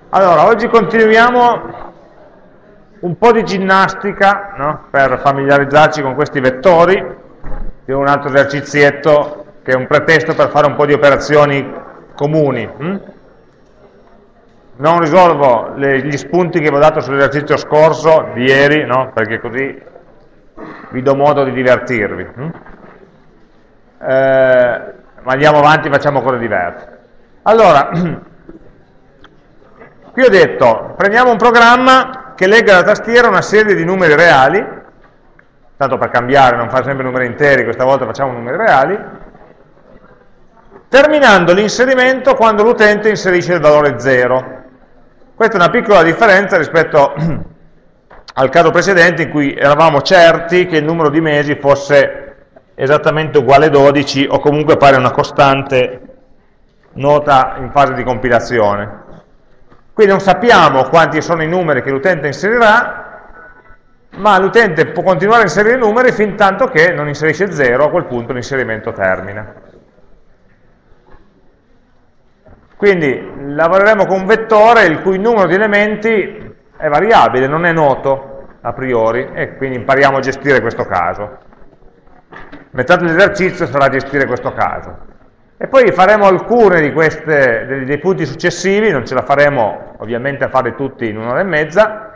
Allora, oggi continuiamo un po' di ginnastica, no? Per familiarizzarci con questi vettori, di un altro esercizietto che è un pretesto per fare un po' di operazioni comuni. Non risolvo gli spunti che vi ho dato sull'esercizio scorso di ieri, no? Perché così vi do modo di divertirvi. Ma andiamo avanti, facciamo cose diverse. Allora, qui ho detto, prendiamo un programma che legga alla tastiera una serie di numeri reali, tanto per cambiare, non fare sempre numeri interi, questa volta facciamo numeri reali, terminando l'inserimento quando l'utente inserisce il valore 0. Questa è una piccola differenza rispetto al caso precedente in cui eravamo certi che il numero di mesi fosse esattamente uguale a 12 o comunque pare una costante nota in fase di compilazione. Qui non sappiamo quanti sono i numeri che l'utente inserirà, ma l'utente può continuare a inserire i numeri fin tanto che non inserisce 0, a quel punto l'inserimento termina. Quindi lavoreremo con un vettore il cui numero di elementi è variabile, non è noto a priori, e quindi impariamo a gestire questo caso. Metà dell'esercizio sarà gestire questo caso. E poi faremo alcune di queste, dei punti successivi, non ce la faremo ovviamente a fare tutti in un'ora e mezza,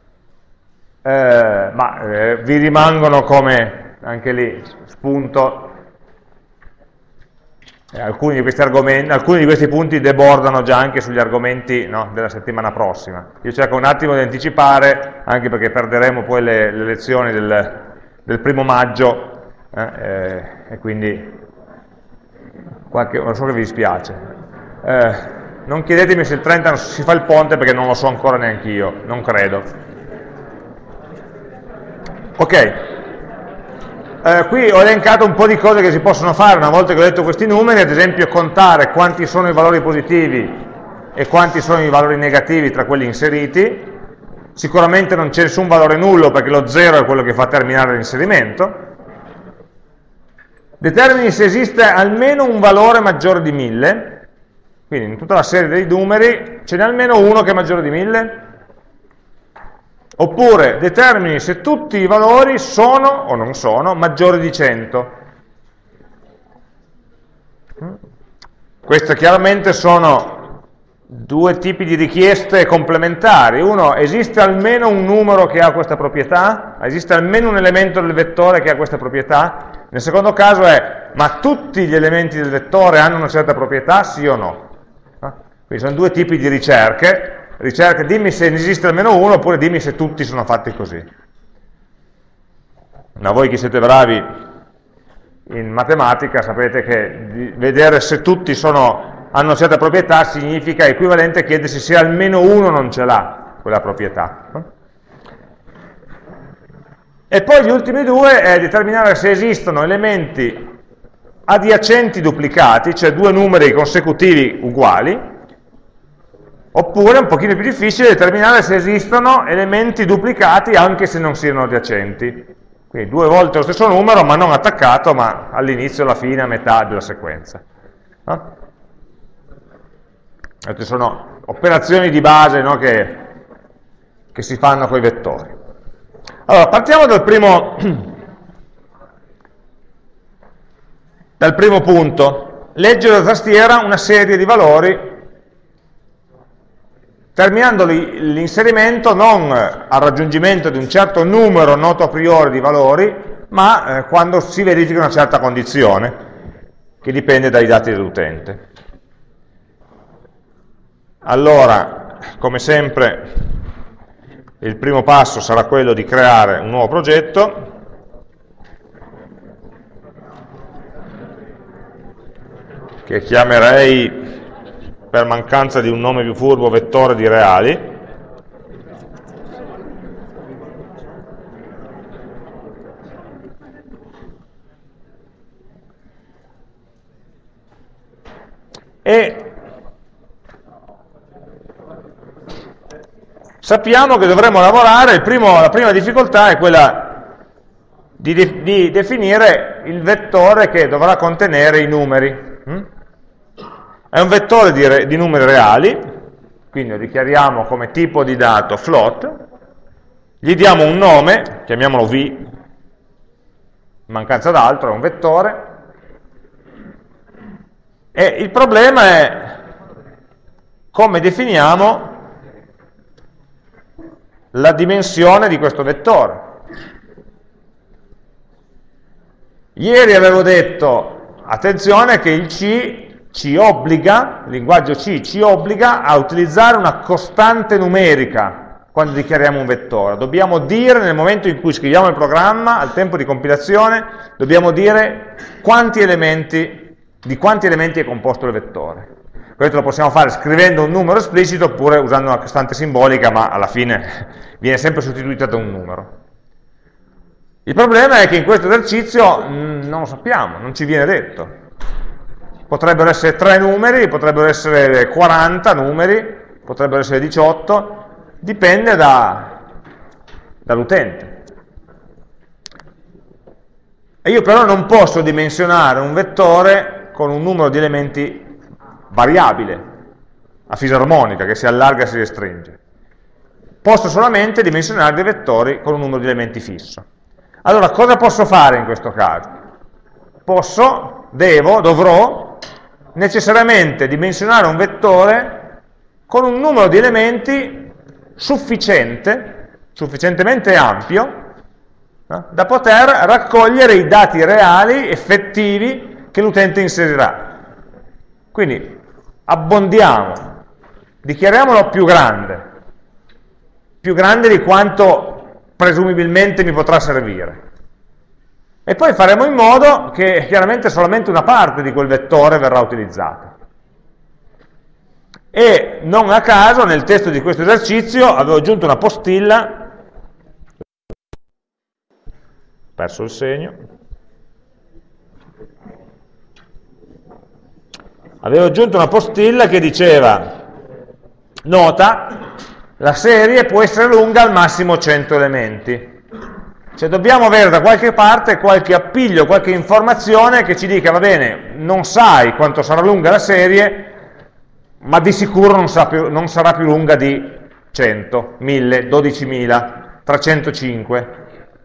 ma vi rimangono come, anche lì, spunto. Alcuni di questi argomenti, alcuni di questi punti debordano già anche sugli argomenti, no, della settimana prossima. Io cerco un attimo di anticipare, anche perché perderemo poi le lezioni del 1° maggio, e quindi lo so che vi dispiace. Non chiedetemi se il 30 si fa il ponte, perché non lo so ancora neanche io, non credo. Ok. Qui ho elencato un po' di cose che si possono fare una volta che ho detto questi numeri, ad esempio contare quanti sono i valori positivi e quanti sono i valori negativi tra quelli inseriti. Sicuramente non c'è nessun valore nullo, perché lo 0 è quello che fa terminare l'inserimento. Determini se esiste almeno un valore maggiore di 1000, quindi in tutta la serie dei numeri ce n'è almeno uno che è maggiore di 1000. Oppure determini se tutti i valori sono o non sono maggiori di 100. Queste chiaramente sono due tipi di richieste complementari. Uno, esiste almeno un numero che ha questa proprietà? Esiste almeno un elemento del vettore che ha questa proprietà? Nel secondo caso è, ma tutti gli elementi del vettore hanno una certa proprietà, sì o no? Quindi sono due tipi di ricerche. Ricerca, dimmi se ne esiste almeno uno, oppure dimmi se tutti sono fatti così. Ma voi che siete bravi in matematica sapete che vedere se tutti hanno una certa proprietà significa equivalente a chiedersi se almeno uno non ce l'ha quella proprietà. E poi gli ultimi due è determinare se esistono elementi adiacenti duplicati, cioè due numeri consecutivi uguali, oppure, un pochino più difficile, determinare se esistono elementi duplicati anche se non siano adiacenti. Quindi 2 volte lo stesso numero, ma non attaccato, ma all'inizio, alla fine, a metà della sequenza. Queste sono operazioni di base, no, che si fanno con i vettori. Allora, partiamo dal primo punto. Leggere da tastiera una serie di valori, terminando l'inserimento non al raggiungimento di un certo numero noto a priori di valori, ma quando si verifica una certa condizione, che dipende dai dati dell'utente. Allora, come sempre, il primo passo sarà quello di creare un nuovo progetto. Che chiamerei, per mancanza di un nome più furbo, vettore di reali. E sappiamo che dovremo lavorare, la prima difficoltà è quella di definire il vettore che dovrà contenere i numeri. È un vettore di numeri reali, quindi lo dichiariamo come tipo di dato float, gli diamo un nome, chiamiamolo v, in mancanza d'altro, è un vettore, e il problema è come definiamo la dimensione di questo vettore. Ieri avevo detto, attenzione, che il C ci obbliga, il linguaggio C ci obbliga a utilizzare una costante numerica quando dichiariamo un vettore. Dobbiamo dire, nel momento in cui scriviamo il programma, al tempo di compilazione, dobbiamo dire di quanti elementi è composto il vettore. Questo lo possiamo fare scrivendo un numero esplicito oppure usando una costante simbolica, ma alla fine viene sempre sostituita da un numero. Il problema è che in questo esercizio non lo sappiamo, non ci viene detto. Potrebbero essere 3 numeri, potrebbero essere 40 numeri, potrebbero essere 18, dipende dall'utente. E io però non posso dimensionare un vettore con un numero di elementi variabile, a fisarmonica, che si allarga e si restringe. Posso solamente dimensionare dei vettori con un numero di elementi fisso. Allora, cosa posso fare in questo caso? Dovrò necessariamente dimensionare un vettore con un numero di elementi sufficientemente ampio, da poter raccogliere i dati reali, effettivi, che l'utente inserirà. Quindi abbondiamo, dichiariamolo più grande di quanto presumibilmente mi potrà servire. E poi faremo in modo che chiaramente solamente una parte di quel vettore verrà utilizzata. E non a caso nel testo di questo esercizio avevo aggiunto una postilla, perso il segno, avevo aggiunto una postilla che diceva, nota, la serie può essere lunga al massimo 100 elementi. Cioè dobbiamo avere da qualche parte qualche appiglio, qualche informazione che ci dica, va bene, non sai quanto sarà lunga la serie, ma di sicuro non sarà più lunga di 100, 1000, 12.000, 305.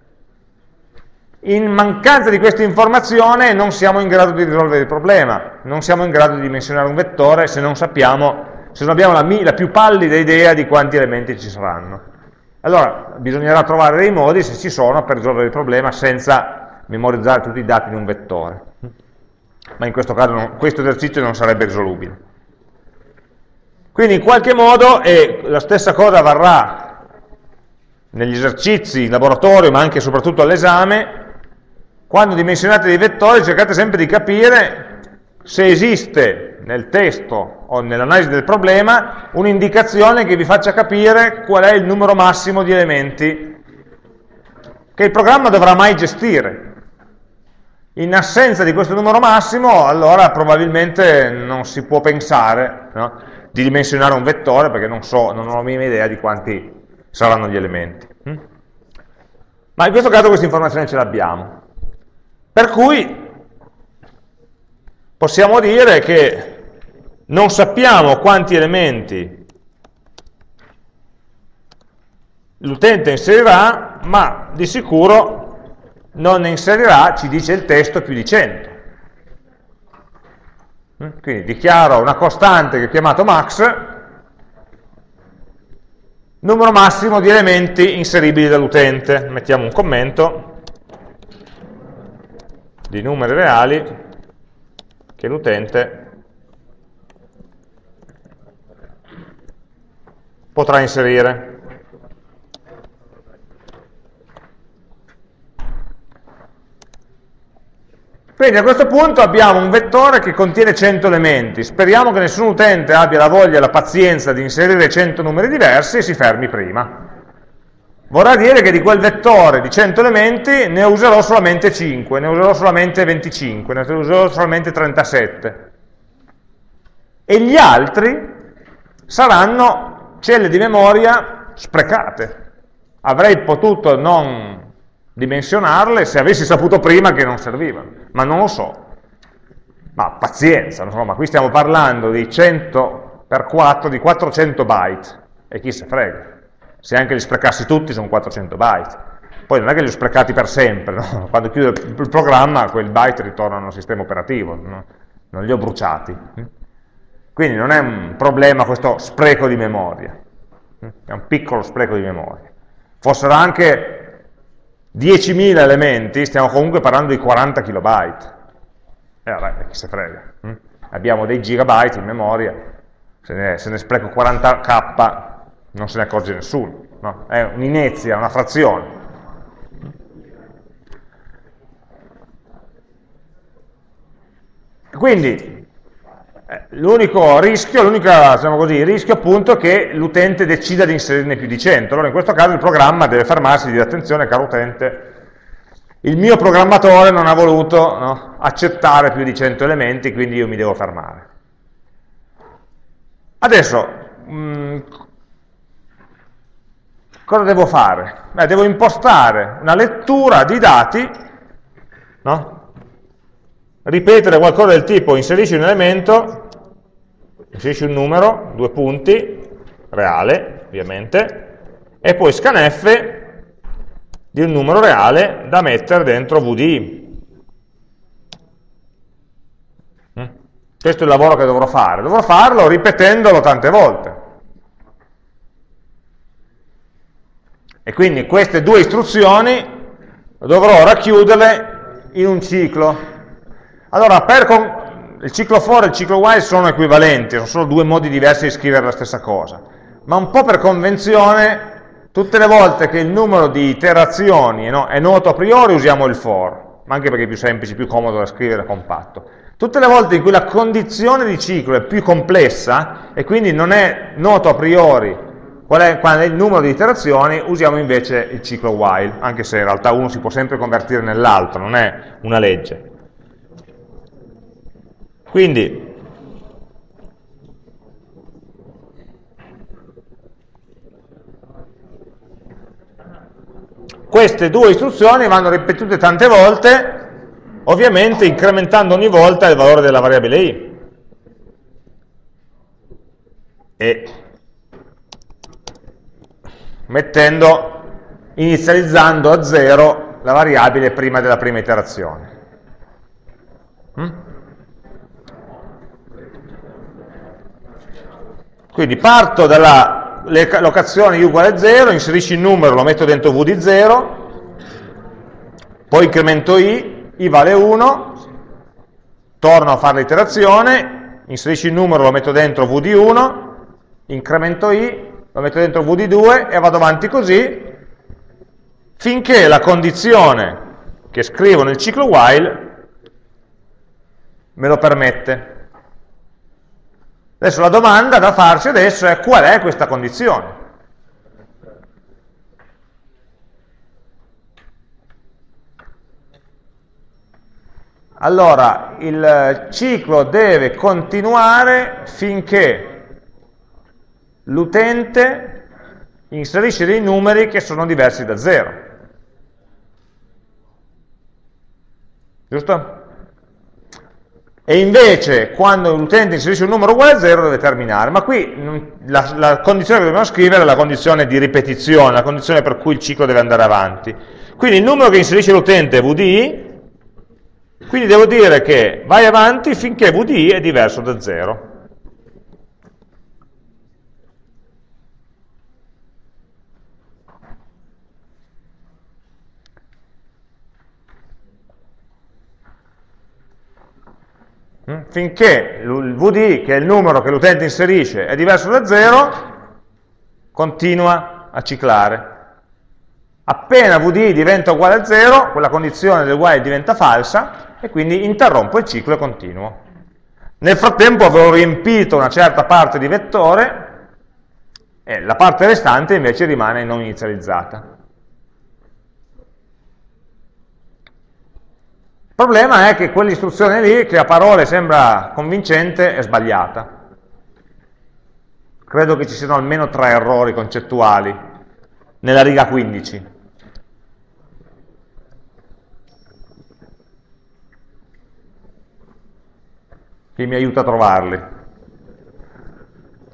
In mancanza di questa informazione non siamo in grado di risolvere il problema, non siamo in grado di dimensionare un vettore se non abbiamo la più pallida idea di quanti elementi ci saranno. Allora bisognerà trovare dei modi, se ci sono, per risolvere il problema senza memorizzare tutti i dati di un vettore. Ma in questo caso questo esercizio non sarebbe risolubile. Quindi in qualche modo, e la stessa cosa avverrà negli esercizi in laboratorio, ma anche e soprattutto all'esame, quando dimensionate dei vettori cercate sempre di capire se esiste nel testo o nell'analisi del problema un'indicazione che vi faccia capire qual è il numero massimo di elementi che il programma dovrà mai gestire. In assenza di questo numero massimo, allora probabilmente non si può pensare, no, di dimensionare un vettore, perché non ho la minima idea di quanti saranno gli elementi. Ma in questo caso questa informazione ce l'abbiamo. Per cui possiamo dire che non sappiamo quanti elementi l'utente inserirà, ma di sicuro non ne inserirà, ci dice il testo, più di 100. Quindi dichiaro una costante che ho chiamato max, numero massimo di elementi inseribili dall'utente. Mettiamo un commento di numeri reali che l'utente potrà inserire. Quindi a questo punto abbiamo un vettore che contiene 100 elementi. Speriamo che nessun utente abbia la voglia e la pazienza di inserire 100 numeri diversi e si fermi prima. Vorrà dire che di quel vettore di 100 elementi ne userò solamente 5, ne userò solamente 25, ne userò solamente 37. E gli altri saranno celle di memoria sprecate. Avrei potuto non dimensionarle se avessi saputo prima che non servivano, ma non lo so. Ma pazienza, insomma, qui stiamo parlando di 100 per 4 di 400 byte, e chi se frega. Se anche li sprecassi tutti sono 400 byte. Poi non è che li ho sprecati per sempre, no? Quando chiudo il programma quel byte ritornano al sistema operativo, no? Non li ho bruciati. Quindi non è un problema questo spreco di memoria, è un piccolo spreco di memoria. Fossero anche 10.000 elementi, stiamo comunque parlando di 40 kilobyte. Vabbè, chi se frega. Abbiamo dei gigabyte in memoria, se ne spreco 40k non se ne accorge nessuno, no? È un'inezia, una frazione. Quindi l'unico rischio, diciamo così, rischio appunto è che l'utente decida di inserirne più di 100. Allora in questo caso il programma deve fermarsi e dire attenzione caro utente, il mio programmatore non ha voluto, no, accettare più di 100 elementi, quindi io mi devo fermare. Adesso, cosa devo fare? Devo impostare una lettura di dati, no? Ripetere qualcosa del tipo inserisci un elemento, inserisci un numero, 2 punti, reale ovviamente, e poi scanf di un numero reale da mettere dentro VDI. Questo è il lavoro che dovrò fare. Dovrò farlo ripetendolo tante volte. E quindi queste 2 istruzioni dovrò racchiuderle in un ciclo. Allora, il ciclo for e il ciclo while sono equivalenti, sono solo 2 modi diversi di scrivere la stessa cosa. Ma un po' per convenzione, tutte le volte che il numero di iterazioni è noto a priori usiamo il for, ma anche perché è più semplice, più comodo da scrivere, compatto. Tutte le volte in cui la condizione di ciclo è più complessa e quindi non è noto a priori qual è il numero di iterazioni, usiamo invece il ciclo while, anche se in realtà uno si può sempre convertire nell'altro, non è una legge. Quindi queste 2 istruzioni vanno ripetute tante volte, ovviamente incrementando ogni volta il valore della variabile i. E inizializzando a 0 la variabile prima della prima iterazione. Quindi parto dalla locazione i uguale a 0, inserisci il numero, lo metto dentro v di 0, poi incremento i vale 1, torno a fare l'iterazione, inserisci il numero, lo metto dentro v di 1, incremento i, lo metto dentro v di 2 e vado avanti così finché la condizione che scrivo nel ciclo while me lo permette. Adesso la domanda da farci adesso è qual è questa condizione? Allora, il ciclo deve continuare finché l'utente inserisce dei numeri che sono diversi da 0. Giusto? E invece quando l'utente inserisce un numero uguale a 0 deve terminare, ma qui la condizione che dobbiamo scrivere è la condizione di ripetizione, la condizione per cui il ciclo deve andare avanti. Quindi il numero che inserisce l'utente è VDI, quindi devo dire che vai avanti finché VDI è diverso da 0. Finché il VD, che è il numero che l'utente inserisce, è diverso da 0, continua a ciclare. Appena VD diventa uguale a 0, quella condizione del while diventa falsa e quindi interrompo il ciclo e continuo. Nel frattempo avrò riempito una certa parte di vettore e la parte restante invece rimane non inizializzata. Il problema è che quell'istruzione lì, che a parole sembra convincente, è sbagliata. Credo che ci siano almeno 3 errori concettuali nella riga 15. Chi mi aiuta a trovarli?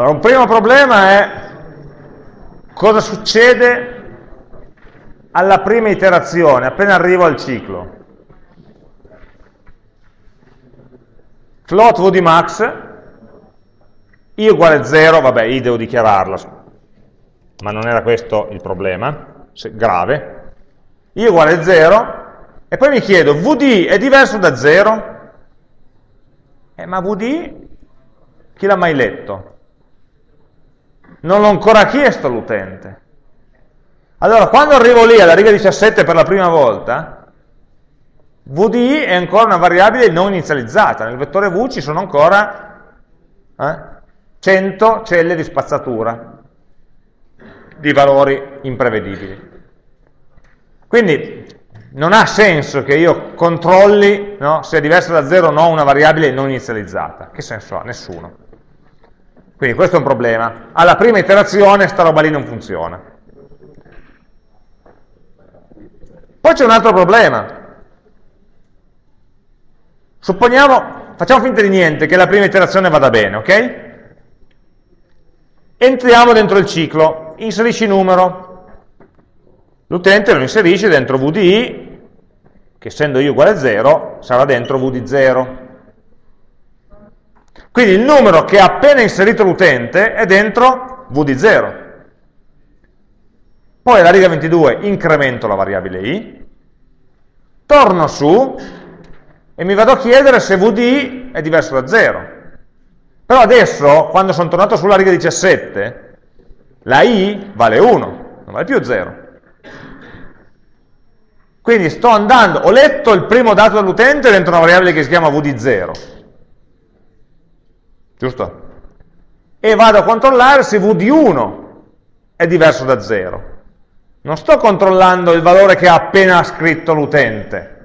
Allora, un primo problema è cosa succede alla prima iterazione, appena arrivo al ciclo. Float v di max, i uguale 0, vabbè, i devo dichiararla, ma non era questo il problema, grave. I uguale 0, e poi mi chiedo, vd è diverso da 0? Ma vd, chi l'ha mai letto? Non l'ho ancora chiesto all'utente. Allora, quando arrivo lì alla riga 17 per la prima volta, vd è ancora una variabile non inizializzata. Nel vettore v ci sono ancora 100 celle di spazzatura di valori imprevedibili. Quindi non ha senso che io controlli, no, se è diversa da 0 o no una variabile non inizializzata. Che senso ha? Nessuno. Quindi questo è un problema. Alla prima iterazione sta roba lì non funziona. Poi c'è un altro problema. Supponiamo, facciamo finta di niente, che la prima iterazione vada bene, ok? Entriamo dentro il ciclo, inserisci numero. L'utente lo inserisce dentro vdi, che essendo i uguale a 0, sarà dentro v di 0. Quindi il numero che ha appena inserito l'utente è dentro v di 0. Poi alla riga 22 incremento la variabile i, torno su e mi vado a chiedere se vd è diverso da 0. Però adesso, quando sono tornato sulla riga 17, la i vale 1, non vale più 0. Quindi sto andando, ho letto il primo dato dell'utente dentro una variabile che si chiama v di 0. Giusto? E vado a controllare se v di 1 è diverso da 0. Non sto controllando il valore che ha appena scritto l'utente.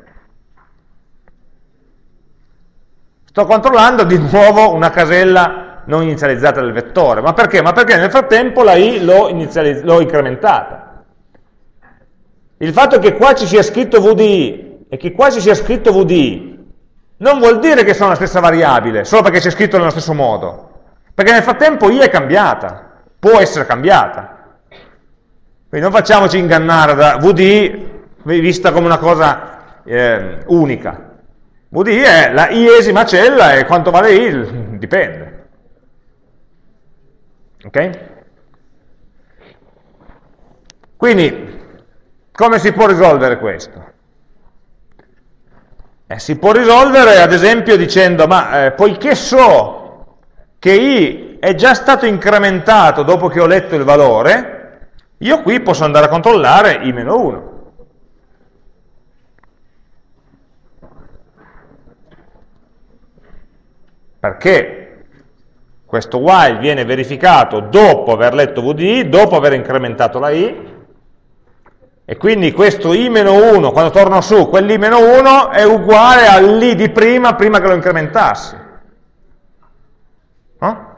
Sto controllando di nuovo una casella non inizializzata del vettore. Ma perché? Ma perché nel frattempo la i l'ho incrementata. Il fatto che qua ci sia scritto vdi e che qua ci sia scritto vd non vuol dire che sono la stessa variabile, solo perché c'è scritto nello stesso modo. Perché nel frattempo i è cambiata, può essere cambiata. Quindi non facciamoci ingannare da vd vista come una cosa unica. Vd è la iesima cella e quanto vale i dipende. Ok? Quindi, come si può risolvere questo? Si può risolvere ad esempio dicendo, ma poiché so che i è già stato incrementato dopo che ho letto il valore, io qui posso andare a controllare i meno 1. Perché questo while viene verificato dopo aver letto vd, dopo aver incrementato la i, e quindi questo i-1, quando torno su, quell'i-1 è uguale all'i di prima che lo incrementassi. No?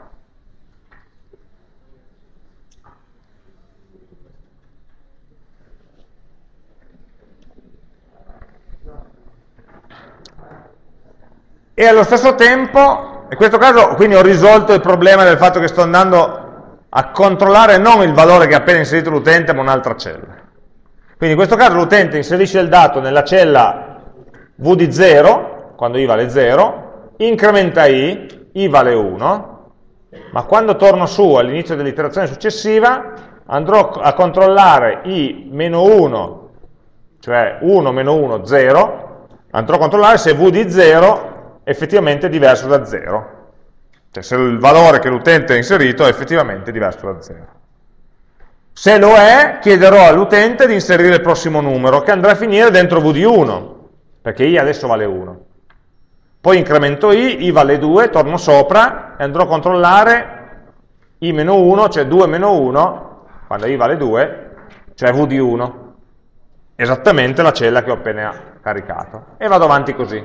E allo stesso tempo, in questo caso quindi ho risolto il problema del fatto che sto andando a controllare non il valore che ha appena inserito l'utente, ma un'altra cella. Quindi in questo caso l'utente inserisce il dato nella cella v di 0, quando i vale 0, incrementa i vale 1, ma quando torno su all'inizio dell'iterazione successiva andrò a controllare i meno 1, cioè 1 meno 1, 0, andrò a controllare se v di 0 è effettivamente diverso da 0, cioè se il valore che l'utente ha inserito è effettivamente diverso da 0. Se lo è, chiederò all'utente di inserire il prossimo numero, che andrà a finire dentro v di 1, perché i adesso vale 1. Poi incremento i vale 2, torno sopra e andrò a controllare i meno 1, cioè 2 meno 1, quando i vale 2, cioè v di 1. Esattamente la cella che ho appena caricato. E vado avanti così.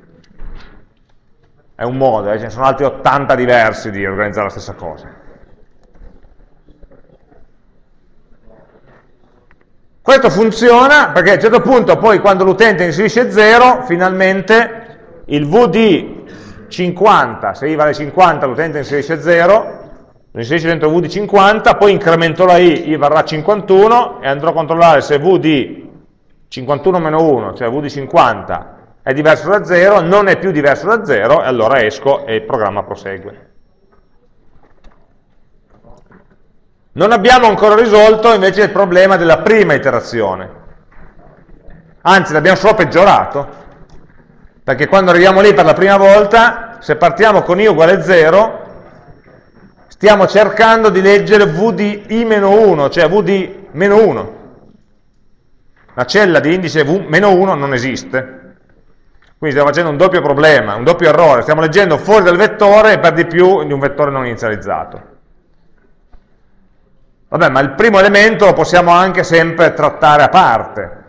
È un modo, ce ne sono altri 80 diversi di organizzare la stessa cosa. Questo funziona perché a un certo punto poi quando l'utente inserisce 0, finalmente il v di 50, se i vale 50 l'utente inserisce 0, lo inserisci dentro v di 50, poi incremento la i varrà 51 e andrò a controllare se v di 51 meno 1, cioè v di 50, è diverso da 0, non è più diverso da 0, e allora esco e il programma prosegue. Non abbiamo ancora risolto invece il problema della prima iterazione, anzi l'abbiamo solo peggiorato, perché quando arriviamo lì per la prima volta, se partiamo con i uguale 0, stiamo cercando di leggere v di i meno 1, cioè v di meno 1. La cella di indice v meno 1 non esiste. Quindi stiamo facendo un doppio problema, un doppio errore, stiamo leggendo fuori dal vettore e per di più di un vettore non inizializzato. Vabbè, ma il primo elemento lo possiamo anche sempre trattare a parte.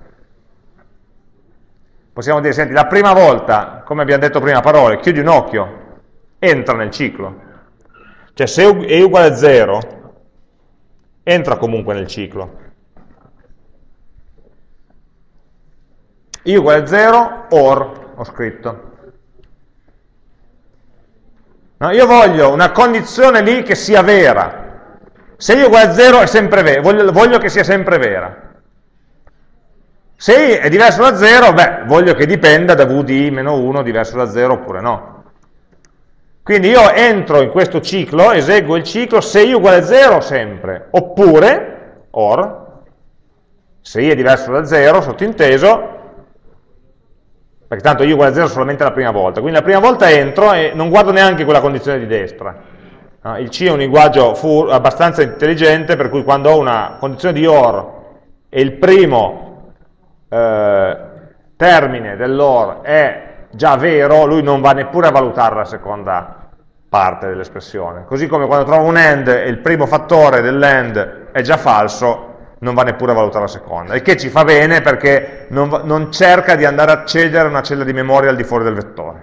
Possiamo dire, senti, la prima volta, come abbiamo detto prima a parole, chiudi un occhio, entra nel ciclo. Cioè se e uguale a 0, entra comunque nel ciclo. I uguale a 0, or, ho scritto. No, io voglio una condizione lì che sia vera. Se i uguale a 0 è sempre vera, voglio che sia sempre vera. Se i è diverso da 0, beh, voglio che dipenda da v di i meno 1 diverso da 0 oppure no. Quindi io entro in questo ciclo, eseguo il ciclo se i uguale a 0 sempre, oppure, or, se i è diverso da 0, sottinteso, perché tanto i uguale a 0 solamente la prima volta, quindi la prima volta entro e non guardo neanche quella condizione di destra. Il C è un linguaggio abbastanza intelligente, per cui quando ho una condizione di OR e il primo termine dell'OR è già vero, lui non va neppure a valutare la seconda parte dell'espressione. Così come quando trovo un AND e il primo fattore dell'AND è già falso, non va neppure a valutare la seconda. Il che ci fa bene perché non cerca di andare a cedere una cella di memoria al di fuori del vettore.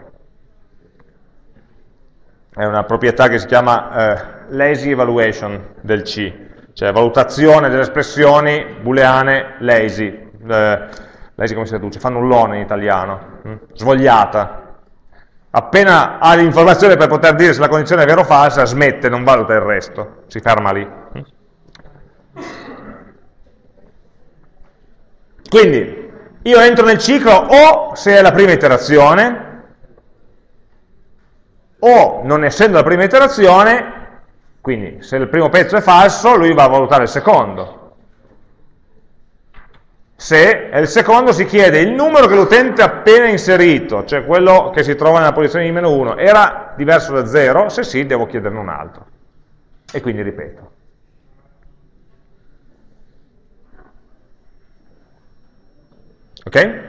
È una proprietà che si chiama lazy evaluation del C, cioè valutazione delle espressioni booleane lazy. Lazy come si traduce? Fannullone in italiano, svogliata. Appena ha l'informazione per poter dire se la condizione è vera o falsa, smette, non valuta il resto, si ferma lì. Quindi io entro nel ciclo o se è la prima iterazione, o non essendo la prima iterazione, quindi se il primo pezzo è falso, lui va a valutare il secondo. Se è il secondo si chiede il numero che l'utente ha appena inserito, cioè quello che si trova nella posizione di meno 1, era diverso da 0? Se sì, devo chiederne un altro. E quindi ripeto. Ok?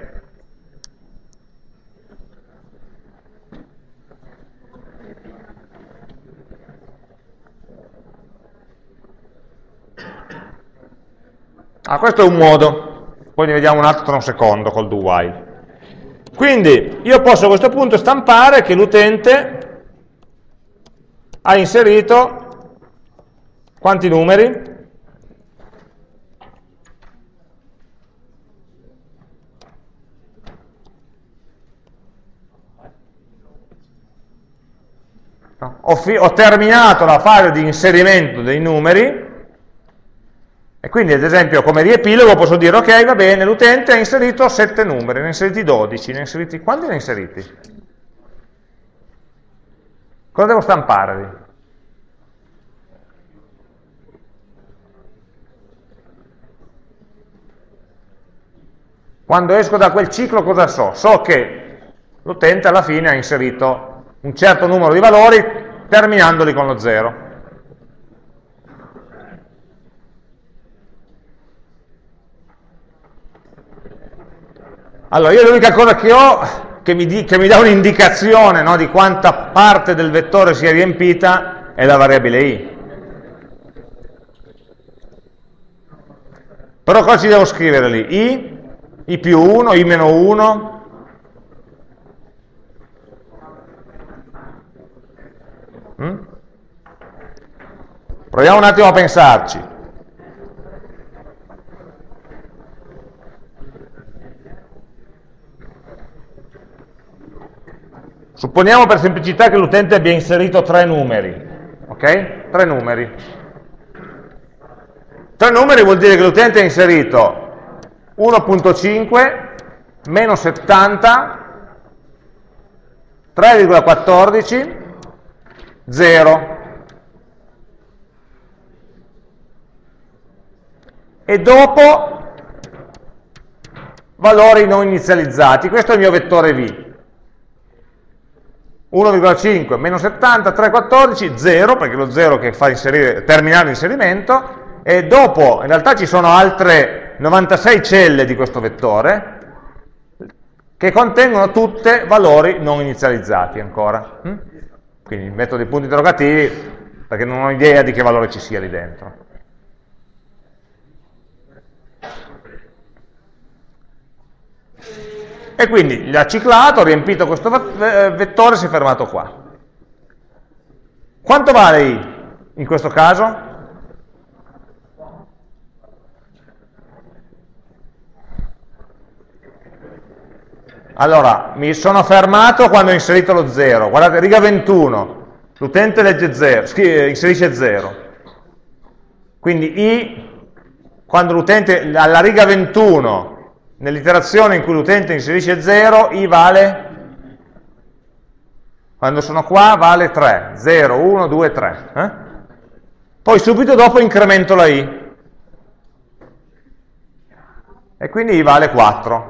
Questo è un modo, poi ne vediamo un altro tra un secondo col do while. Quindi io posso a questo punto stampare che l'utente ha inserito quanti numeri? No. Ho terminato la fase di inserimento dei numeri e quindi ad esempio come riepilogo posso dire ok, va bene, l'utente ha inserito 7 numeri, ne ha inseriti 12, ne ha inseriti... quanti ne ha inseriti? Cosa devo stampare lì? Quando esco da quel ciclo cosa so? So che l'utente alla fine ha inserito un certo numero di valori terminandoli con lo 0. Allora, io l'unica cosa che ho, che mi dà un'indicazione, no, di quanta parte del vettore sia riempita, è la variabile i. Però cosa ci devo scrivere lì? I più 1, i meno 1. Proviamo un attimo a pensarci. Supponiamo per semplicità che l'utente abbia inserito 3 numeri, ok? 3 numeri. 3 numeri vuol dire che l'utente ha inserito 1.5, meno 70, 3,14, 0. E dopo valori non inizializzati. Questo è il mio vettore V. 1,5 meno 70, 3,14, 0, perché è lo 0 che fa terminare l'inserimento, e dopo in realtà ci sono altre 96 celle di questo vettore che contengono tutte valori non inizializzati ancora. Quindi metto dei punti interrogativi perché non ho idea di che valore ci sia lì dentro. E quindi l'ha ciclato, ha riempito questo vettore e si è fermato qua. Quanto vale I in questo caso? Allora, mi sono fermato quando ho inserito lo 0. Guardate, riga 21, l'utente legge 0, inserisce 0. Quindi I, quando l'utente, alla riga 21, nell'iterazione in cui l'utente inserisce 0, I vale, quando sono qua, vale 3. 0, 1, 2, 3. Poi subito dopo incremento la I. E quindi I vale 4.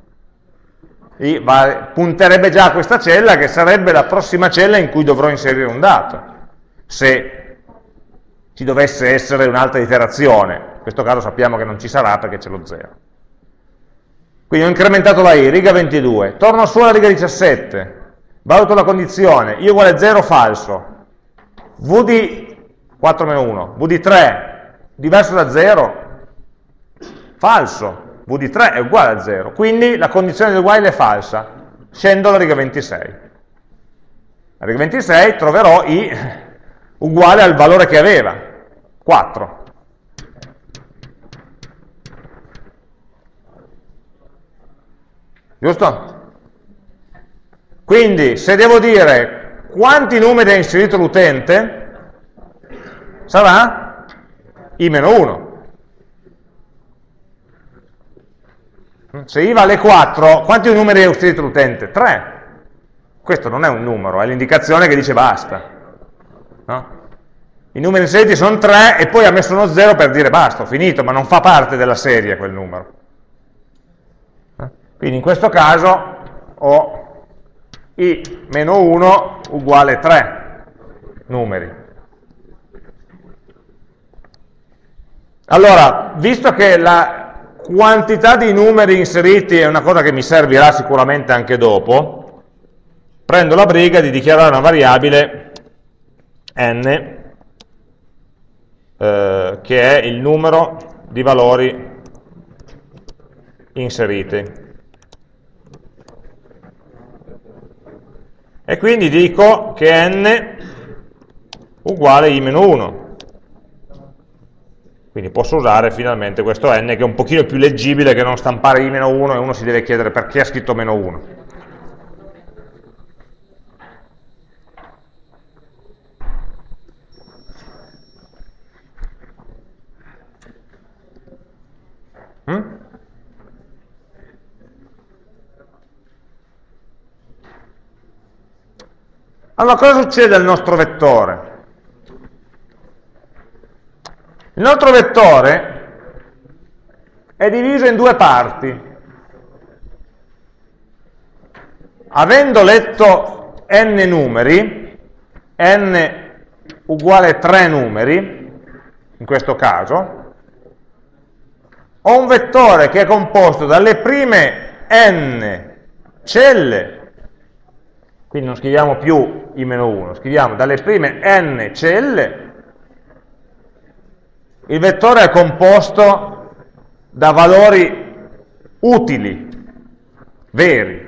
Punterebbe già a questa cella, che sarebbe la prossima cella in cui dovrò inserire un dato, se ci dovesse essere un'altra iterazione. In questo caso sappiamo che non ci sarà perché c'è lo 0. Quindi ho incrementato la I, riga 22, torno su alla riga 17, valuto la condizione, I uguale 0 falso, V di 4 meno 1, V di 3 diverso da 0, falso. V di 3 è uguale a 0, quindi la condizione del while è falsa, scendo alla riga 26. Alla riga 26 troverò I uguale al valore che aveva, 4. Giusto? Quindi se devo dire quanti numeri ha inserito l'utente, sarà I meno 1. Se I vale 4, quanti numeri ha inserito l'utente? 3. Questo non è un numero, è l'indicazione che dice basta. No? I numeri inseriti sono 3 e poi ha messo uno 0 per dire basta, ho finito, ma non fa parte della serie quel numero. Quindi in questo caso ho I meno 1 uguale 3 numeri. Allora, visto che la quantità di numeri inseriti è una cosa che mi servirà sicuramente anche dopo, prendo la briga di dichiarare una variabile n, che è il numero di valori inseriti. E quindi dico che n uguale I meno 1. Quindi posso usare finalmente questo n, che è un pochino più leggibile che non stampare I meno 1 e uno si deve chiedere perché ha scritto meno 1. Allora, cosa succede al nostro vettore? Il nostro vettore è diviso in due parti. Avendo letto n numeri, n uguale 3 numeri, in questo caso, ho un vettore che è composto dalle prime n celle, quindi non scriviamo più I-1, scriviamo dalle prime n celle. Il vettore è composto da valori utili, veri.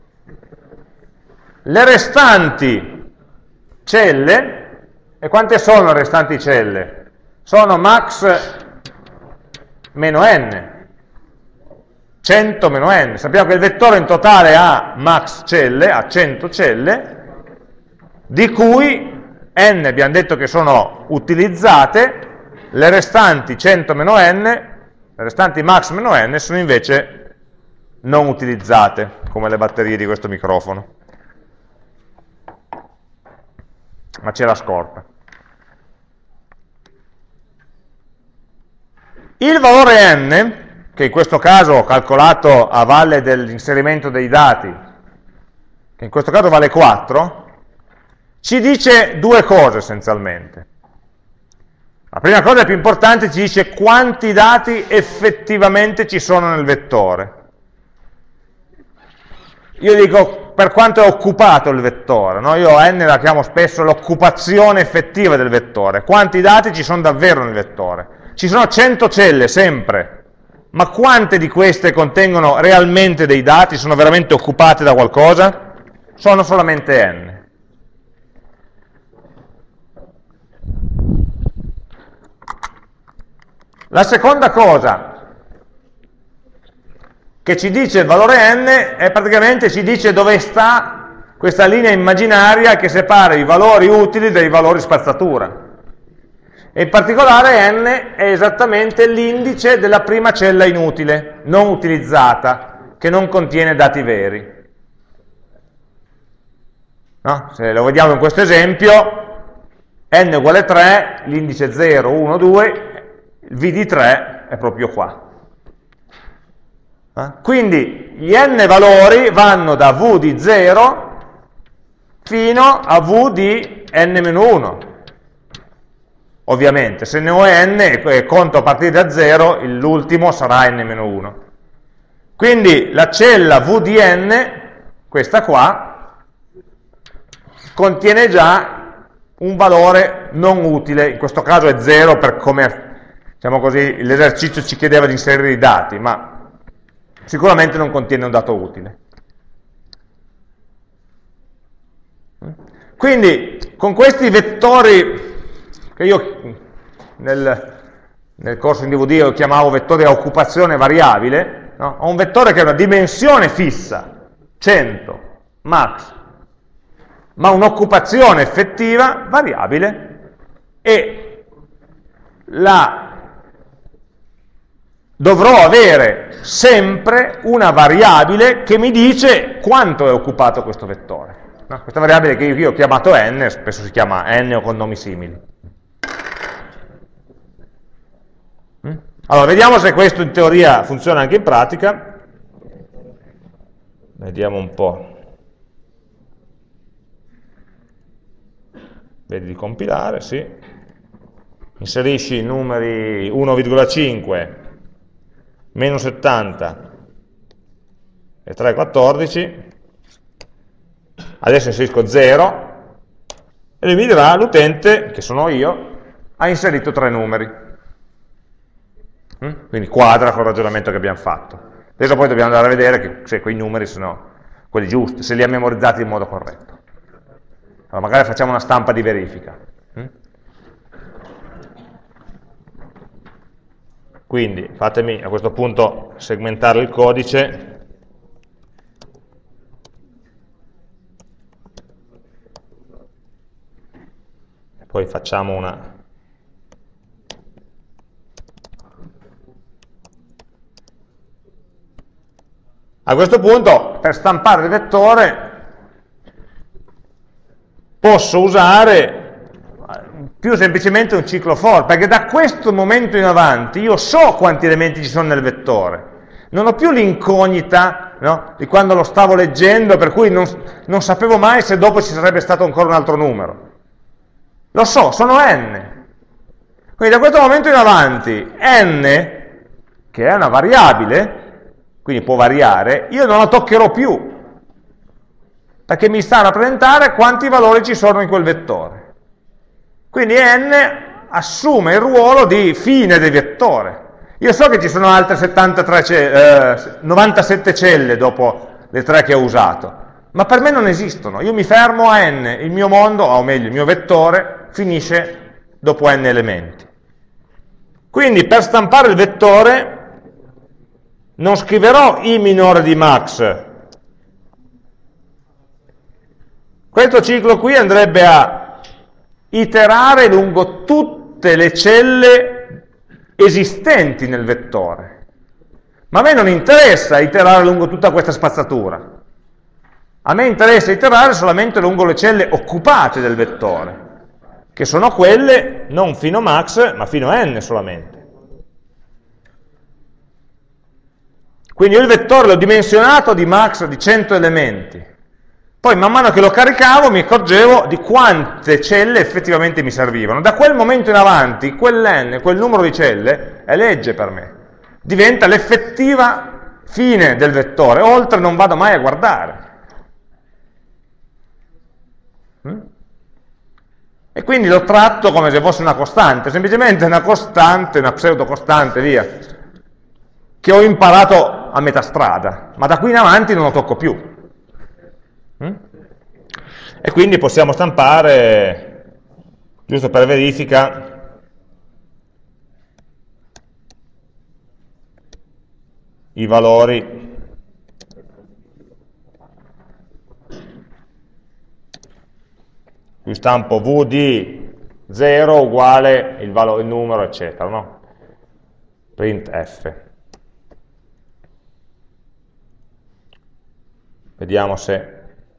Le restanti celle, e quante sono le restanti celle? Sono max meno n, 100 meno n. Sappiamo che il vettore in totale ha max celle, ha 100 celle, di cui n abbiamo detto che sono utilizzate, le restanti 100 meno n, le restanti max meno n sono invece non utilizzate, come le batterie di questo microfono. Ma c'è la scorta. Il valore n, che in questo caso ho calcolato a valle dell'inserimento dei dati, che in questo caso vale 4, ci dice due cose essenzialmente. La prima cosa più importante ci dice quanti dati effettivamente ci sono nel vettore. Io dico per quanto è occupato il vettore, no? Io n la chiamo spesso l'occupazione effettiva del vettore, quanti dati ci sono davvero nel vettore. Ci sono 100 celle sempre, ma quante di queste contengono realmente dei dati, sono veramente occupate da qualcosa? Sono solamente n. La seconda cosa che ci dice il valore n è praticamente ci dice dove sta questa linea immaginaria che separa i valori utili dai valori spazzatura. E in particolare n è esattamente l'indice della prima cella inutile, non utilizzata, che non contiene dati veri. No? Se lo vediamo in questo esempio, n uguale 3, l'indice 0, 1, 2, il v di 3 è proprio qua. Quindi gli n valori vanno da v di 0 fino a v di n-1. Ovviamente, se ne ho n e conto a partire da 0, l'ultimo sarà n-1. Quindi la cella v di n, questa qua, contiene già un valore non utile, in questo caso è 0 per come, diciamo così, l'esercizio ci chiedeva di inserire i dati, ma sicuramente non contiene un dato utile. Quindi, con questi vettori, che io nel corso in DVD lo chiamavo vettori a occupazione variabile, no? Ho un vettore che ha una dimensione fissa, 100, max, ma un'occupazione effettiva variabile, e dovrò avere sempre una variabile che mi dice quanto è occupato questo vettore. No? Questa variabile che io ho chiamato n, spesso si chiama n o con nomi simili. Allora, vediamo se questo in teoria funziona anche in pratica. Vediamo un po'. Vedi di compilare, sì. Inserisci i numeri 1,5, meno 70 e 3,14. Adesso inserisco 0 e lui mi dirà, l'utente, che sono io, ha inserito 3 numeri. Quindi quadra col ragionamento che abbiamo fatto. Adesso poi dobbiamo andare a vedere se quei numeri sono quelli giusti, se li ha memorizzati in modo corretto. Allora magari facciamo una stampa di verifica. Quindi fatemi a questo punto segmentare il codice. E poi facciamo una... A questo punto, per stampare il vettore, posso usare più semplicemente un ciclo for, perché da questo momento in avanti io so quanti elementi ci sono nel vettore. Non ho più l'incognita, no, di quando lo stavo leggendo, per cui non sapevo mai se dopo ci sarebbe stato ancora un altro numero. Lo so, sono n. Quindi da questo momento in avanti, n, che è una variabile, quindi può variare, io non la toccherò più, perché mi sta a rappresentare quanti valori ci sono in quel vettore. Quindi n assume il ruolo di fine del vettore. Io so che ci sono altre 97 celle dopo le 3 che ho usato, ma per me non esistono. Io mi fermo a n, il mio mondo, o meglio, il mio vettore, finisce dopo n elementi. Quindi per stampare il vettore non scriverò i minore di max. Questo ciclo qui andrebbe a iterare lungo tutte le celle esistenti nel vettore. Ma a me non interessa iterare lungo tutta questa spazzatura. A me interessa iterare solamente lungo le celle occupate del vettore, che sono quelle non fino a max, ma fino a n solamente. Quindi io il vettore l'ho dimensionato di max di 100 elementi. Poi man mano che lo caricavo mi accorgevo di quante celle effettivamente mi servivano. Da quel momento in avanti, quell'n, quel numero di celle, è legge per me. Diventa l'effettiva fine del vettore, oltre non vado mai a guardare. E quindi lo tratto come se fosse una costante, semplicemente una costante, una pseudocostante, via, che ho imparato a metà strada, ma da qui in avanti non lo tocco più. E quindi possiamo stampare, giusto per verifica, i valori qui stampo v di 0 uguale il numero, eccetera, no? Print f. Vediamo se,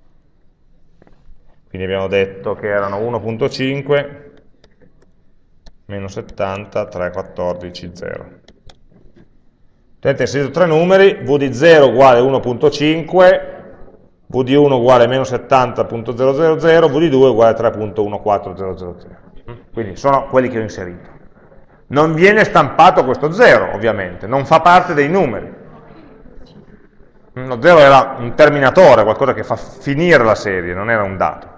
quindi abbiamo detto che erano 1.5 meno 70, 3, 14, 0. Vedete, inserito tre numeri, v di 0 uguale 1.5, v di 1 uguale meno 70.000, v di 2 uguale 3.14000. Quindi sono quelli che ho inserito. Non viene stampato questo 0, ovviamente, non fa parte dei numeri. Lo 0 era un terminatore, qualcosa che fa finire la serie, non era un dato.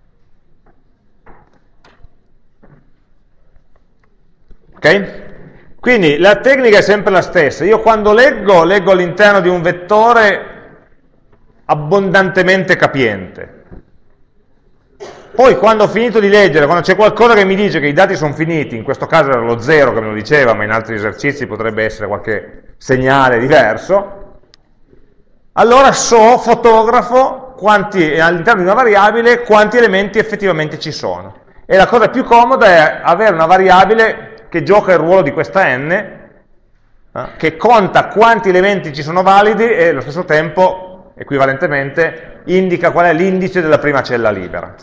Ok? Quindi la tecnica è sempre la stessa. Io quando leggo all'interno di un vettore abbondantemente capiente. Poi quando ho finito di leggere, quando c'è qualcosa che mi dice che i dati sono finiti, in questo caso era lo 0 che me lo diceva, ma in altri esercizi potrebbe essere qualche segnale diverso, allora fotografo all'interno di una variabile quanti elementi effettivamente ci sono. E la cosa più comoda è avere una variabile che gioca il ruolo di questa n, che conta quanti elementi ci sono validi e allo stesso tempo, equivalentemente, indica qual è l'indice della prima cella libera.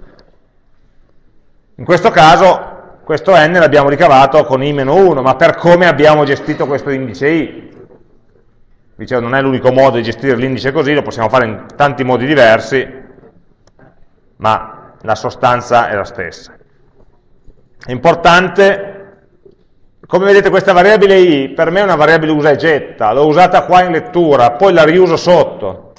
In questo caso, questo n l'abbiamo ricavato con i-1, ma per come abbiamo gestito questo indice i. Dicevo, non è l'unico modo di gestire l'indice così, lo possiamo fare in tanti modi diversi, ma la sostanza è la stessa. È importante, come vedete questa variabile i, per me è una variabile usa e getta, l'ho usata qua in lettura, poi la riuso sotto.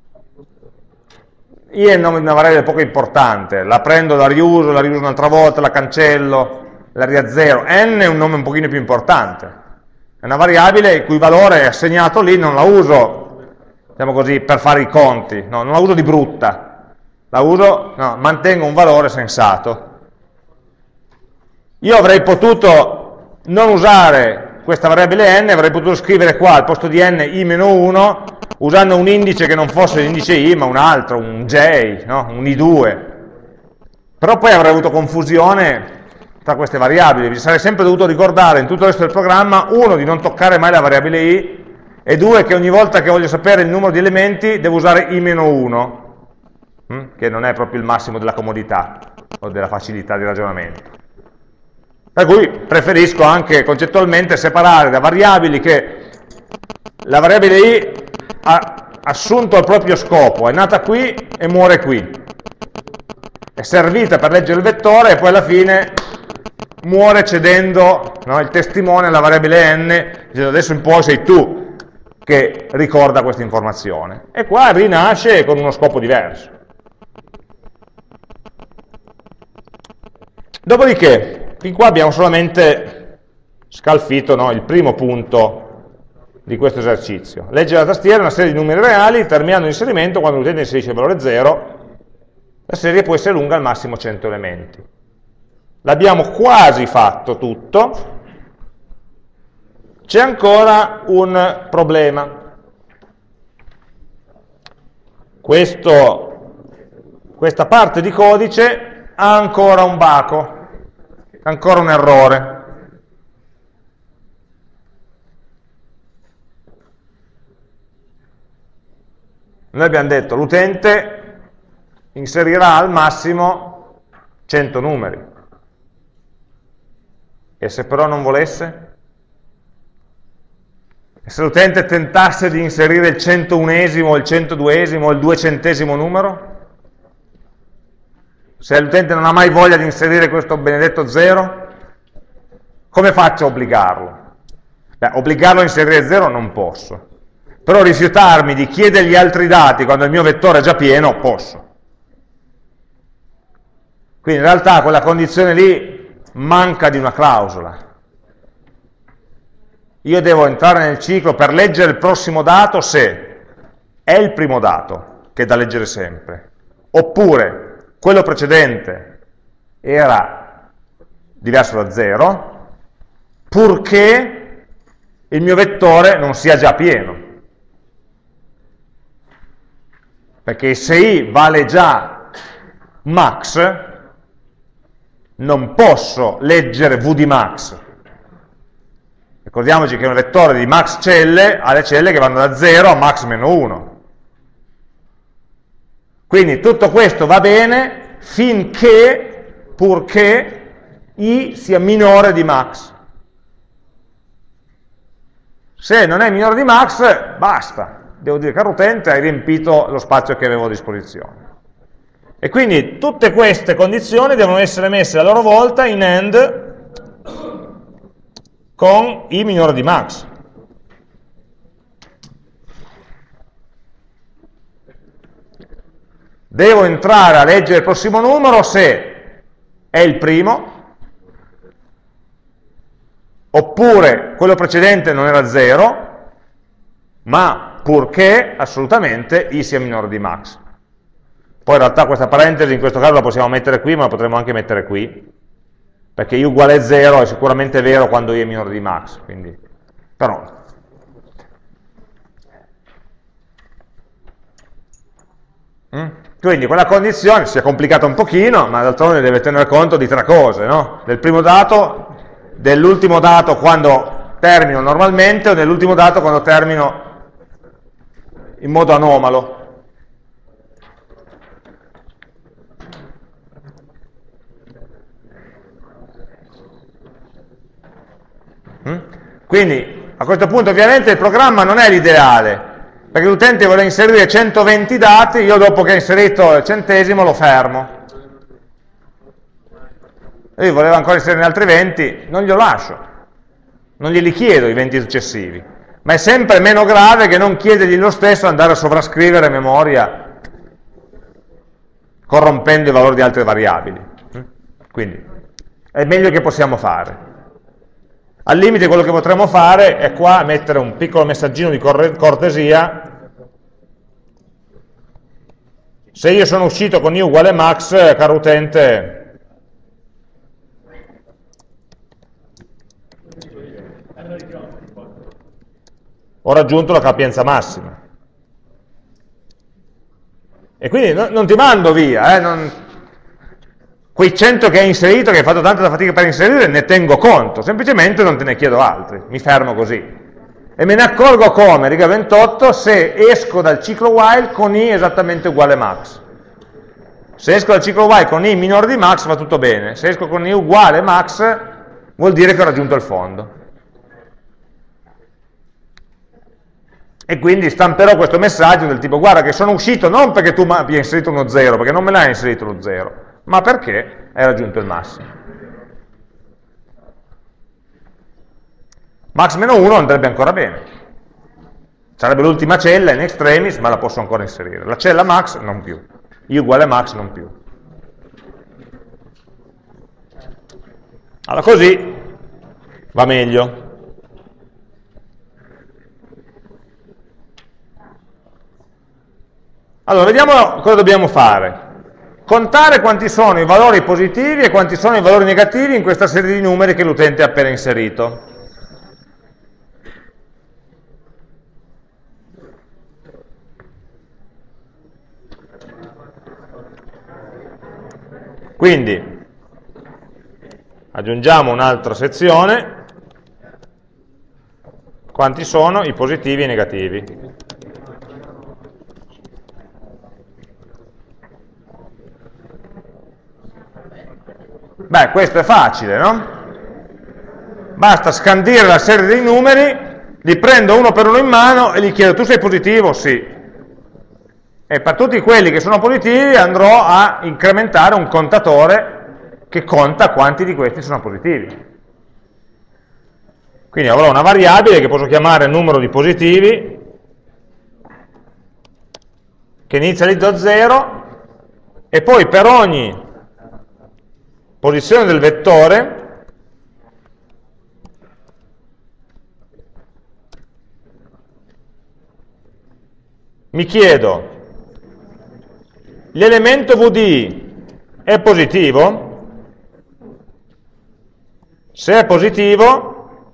I è il nome di una variabile poco importante, la prendo, la riuso un'altra volta, la cancello, la riazzero. N è un nome un pochino più importante. È una variabile il cui valore è assegnato lì, non la uso, diciamo così, per fare i conti, no, non la uso di brutta, la uso, no, mantengo un valore sensato. Io avrei potuto non usare questa variabile n, avrei potuto scrivere qua al posto di n i-1, usando un indice che non fosse l'indice i, ma un altro, un j, no? Un i2. Però poi avrei avuto confusione tra queste variabili, vi sarei sempre dovuto ricordare in tutto il resto del programma, uno, di non toccare mai la variabile i, e due, che ogni volta che voglio sapere il numero di elementi devo usare i-1, che non è proprio il massimo della comodità o della facilità di ragionamento. Per cui preferisco anche concettualmente separare da variabili che la variabile i ha assunto il proprio scopo, è nata qui e muore qui, è servita per leggere il vettore e poi alla fine muore cedendo, no, il testimone alla variabile n, dicendo adesso in poi sei tu che ricorda questa informazione. E qua rinasce con uno scopo diverso. Dopodiché, fin qua abbiamo solamente scalfito, no, il primo punto di questo esercizio. Leggere la tastiera una serie di numeri reali, terminando l'inserimento, quando l'utente inserisce il valore 0, la serie può essere lunga al massimo 100 elementi. L'abbiamo quasi fatto tutto, c'è ancora un problema. Questa parte di codice ha ancora un baco, ancora un errore. Noi abbiamo detto l'utente inserirà al massimo 100 numeri. E se però non volesse? E se l'utente tentasse di inserire il 101esimo, il 102esimo, il 200esimo numero? Se l'utente non ha mai voglia di inserire questo benedetto 0, come faccio a obbligarlo? Beh, obbligarlo a inserire 0 non posso. Però rifiutarmi di chiedergli altri dati quando il mio vettore è già pieno, posso. Quindi in realtà quella condizione lì manca di una clausola. Io devo entrare nel ciclo per leggere il prossimo dato se è il primo dato, che è da leggere sempre, oppure quello precedente era diverso da 0, purché il mio vettore non sia già pieno. Perché se i vale già max, non posso leggere v di max. Ricordiamoci che un vettore di max celle ha le celle che vanno da 0 a max meno 1. Quindi tutto questo va bene finché, purché i sia minore di max. Se non è minore di max, basta. Devo dire, caro utente, hai riempito lo spazio che avevo a disposizione. E quindi tutte queste condizioni devono essere messe a loro volta in AND con i minore di max. Devo entrare a leggere il prossimo numero se è il primo, oppure quello precedente non era 0, ma purché assolutamente i sia minore di max. Poi in realtà questa parentesi in questo caso la possiamo mettere qui, ma la potremmo anche mettere qui, perché i uguale 0 è sicuramente vero quando i è minore di max, quindi, però. Quindi quella condizione si è complicata un pochino, ma d'altronde deve tener conto di tre cose, no? Del primo dato, dell'ultimo dato quando termino normalmente, o dell'ultimo dato quando termino in modo anomalo. Quindi a questo punto ovviamente il programma non è l'ideale, perché l'utente vuole inserire 120 dati, io dopo che ho inserito il centesimo lo fermo. Lui voleva ancora inserire altri 20, non glielo lascio, non glieli chiedo i 20 successivi, ma è sempre meno grave che non chiedergli lo stesso andare a sovrascrivere memoria corrompendo i valori di altre variabili. Quindi è meglio che possiamo fare. Al limite quello che potremmo fare è qua mettere un piccolo messaggino di cortesia. Se io sono uscito con i uguale max, caro utente, ho raggiunto la capienza massima. E quindi non ti mando via, quei 100 che hai inserito, che hai fatto tanta fatica per inserire, ne tengo conto, semplicemente non te ne chiedo altri, mi fermo così. E me ne accorgo come, riga 28, se esco dal ciclo while con i esattamente uguale max. Se esco dal ciclo while con i minore di max va tutto bene, se esco con i uguale max vuol dire che ho raggiunto il fondo. E quindi stamperò questo messaggio del tipo: guarda che sono uscito non perché tu mi abbia inserito uno 0, perché non me l'hai inserito lo 0, ma perché hai raggiunto il massimo. Max meno 1 andrebbe ancora bene. Sarebbe l'ultima cella in extremis, ma la posso ancora inserire. La cella max non più. I uguale max non più. Allora così va meglio. Allora, vediamo cosa dobbiamo fare. Contare quanti sono i valori positivi e quanti sono i valori negativi in questa serie di numeri che l'utente ha appena inserito. Quindi aggiungiamo un'altra sezione, quanti sono i positivi e i negativi. Beh, questo è facile, no? Basta scandire la serie dei numeri, li prendo uno per uno in mano e gli chiedo: tu sei positivo? Sì. E per tutti quelli che sono positivi andrò a incrementare un contatore che conta quanti di questi sono positivi. Quindi avrò una variabile che posso chiamare numero di positivi, che inizializzo a 0, e poi per ogni posizione del vettore mi chiedo: l'elemento VD è positivo? Se è positivo,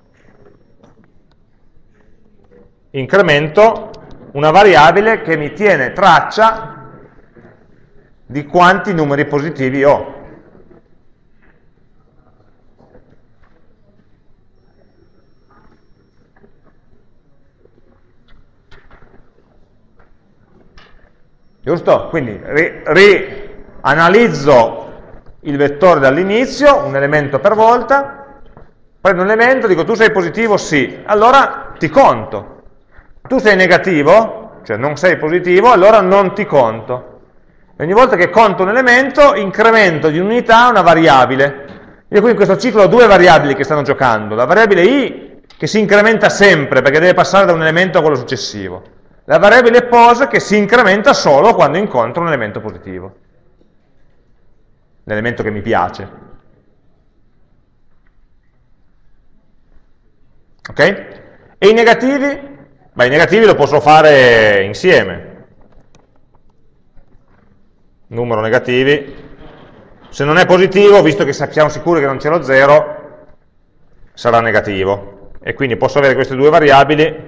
incremento una variabile che mi tiene traccia di quanti numeri positivi ho. Giusto? Quindi rianalizzo il vettore dall'inizio, un elemento per volta, prendo un elemento, dico: tu sei positivo? Sì. Allora ti conto. Tu sei negativo, cioè non sei positivo, allora non ti conto. E ogni volta che conto un elemento, incremento di un'unità una variabile. Io qui in questo ciclo ho due variabili che stanno giocando. La variabile i, che si incrementa sempre, perché deve passare da un elemento a quello successivo. La variabile pos, che si incrementa solo quando incontro un elemento positivo. L'elemento che mi piace. Ok? E i negativi? Beh, i negativi lo posso fare insieme. Numero negativi. Se non è positivo, visto che siamo sicuri che non c'è lo 0, sarà negativo. E quindi posso avere queste due variabili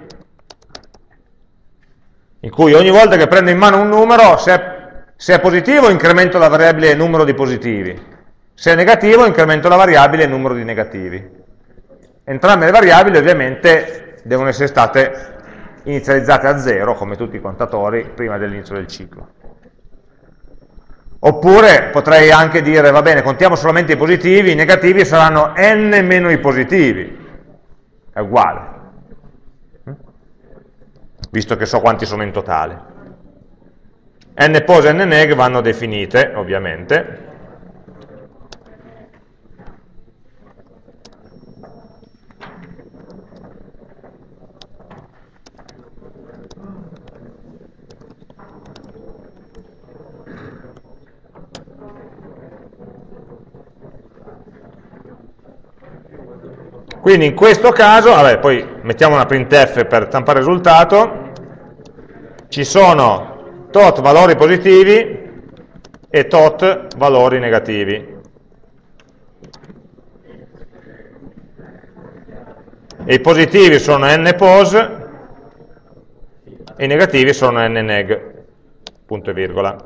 in cui ogni volta che prendo in mano un numero, se è positivo incremento la variabile numero di positivi, se è negativo incremento la variabile numero di negativi. Entrambe le variabili ovviamente devono essere state inizializzate a 0, come tutti i contatori, prima dell'inizio del ciclo. Oppure potrei anche dire: va bene, contiamo solamente i positivi, i negativi saranno n meno i positivi. È uguale, visto che so quanti sono in totale. N pos e n neg vanno definite, ovviamente. Quindi in questo caso, vabbè, poi mettiamo una printf per stampare il risultato, ci sono tot valori positivi e tot valori negativi. E i positivi sono n pos e i negativi sono n neg, punto e virgola.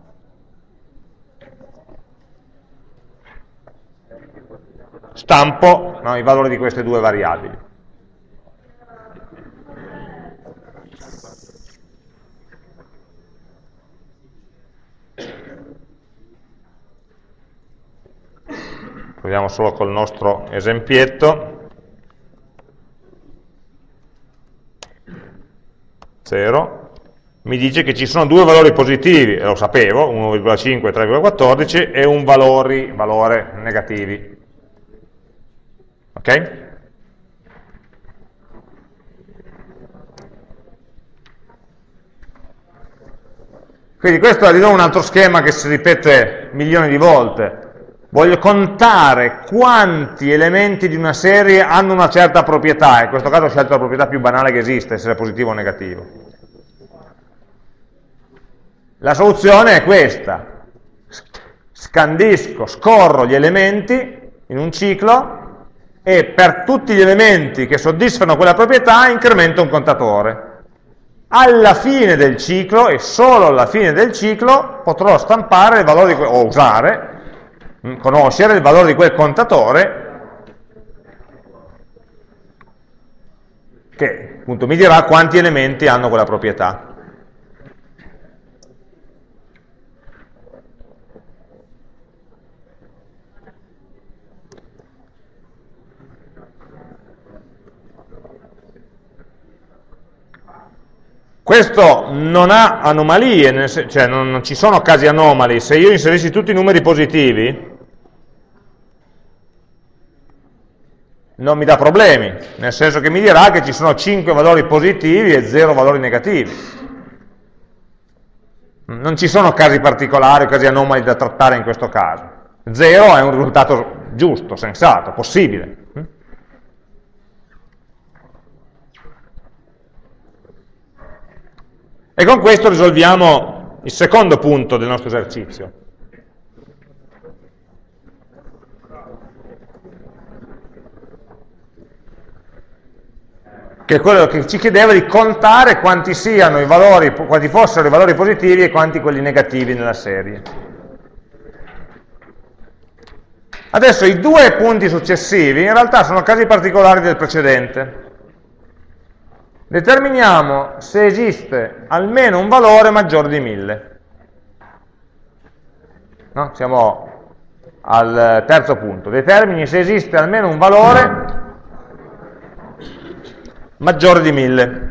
Stampo, no, i valori di queste due variabili. Proviamo solo col nostro esempietto. 0. Mi dice che ci sono due valori positivi, lo sapevo, 1,5 e 3,14, e un valore negativi. Ok? Quindi questo è di nuovo un altro schema che si ripete milioni di volte. Voglio contare quanti elementi di una serie hanno una certa proprietà, in questo caso ho scelto la proprietà più banale che esiste, essere positivo o negativo. La soluzione è questa: scandisco, scorro gli elementi in un ciclo e per tutti gli elementi che soddisfano quella proprietà incremento un contatore. Alla fine del ciclo, e solo alla fine del ciclo, potrò stampare i valori, o usare conoscere il valore di quel contatore che appunto mi dirà quanti elementi hanno quella proprietà. Questo non ha anomalie, cioè non ci sono casi anomali. Se io inserissi tutti i numeri positivi, non mi dà problemi, nel senso che mi dirà che ci sono 5 valori positivi e 0 valori negativi. Non ci sono casi particolari, casi anomali da trattare in questo caso. 0 è un risultato giusto, sensato, possibile. E con questo risolviamo il secondo punto del nostro esercizio. Che è quello che ci chiedeva di contare quanti siano i valori, quanti fossero i valori positivi e quanti quelli negativi nella serie. Adesso i due punti successivi in realtà sono casi particolari del precedente. Determiniamo se esiste almeno un valore maggiore di 1000. No? Siamo al terzo punto. Determini se esiste almeno un valore maggiore di 1000.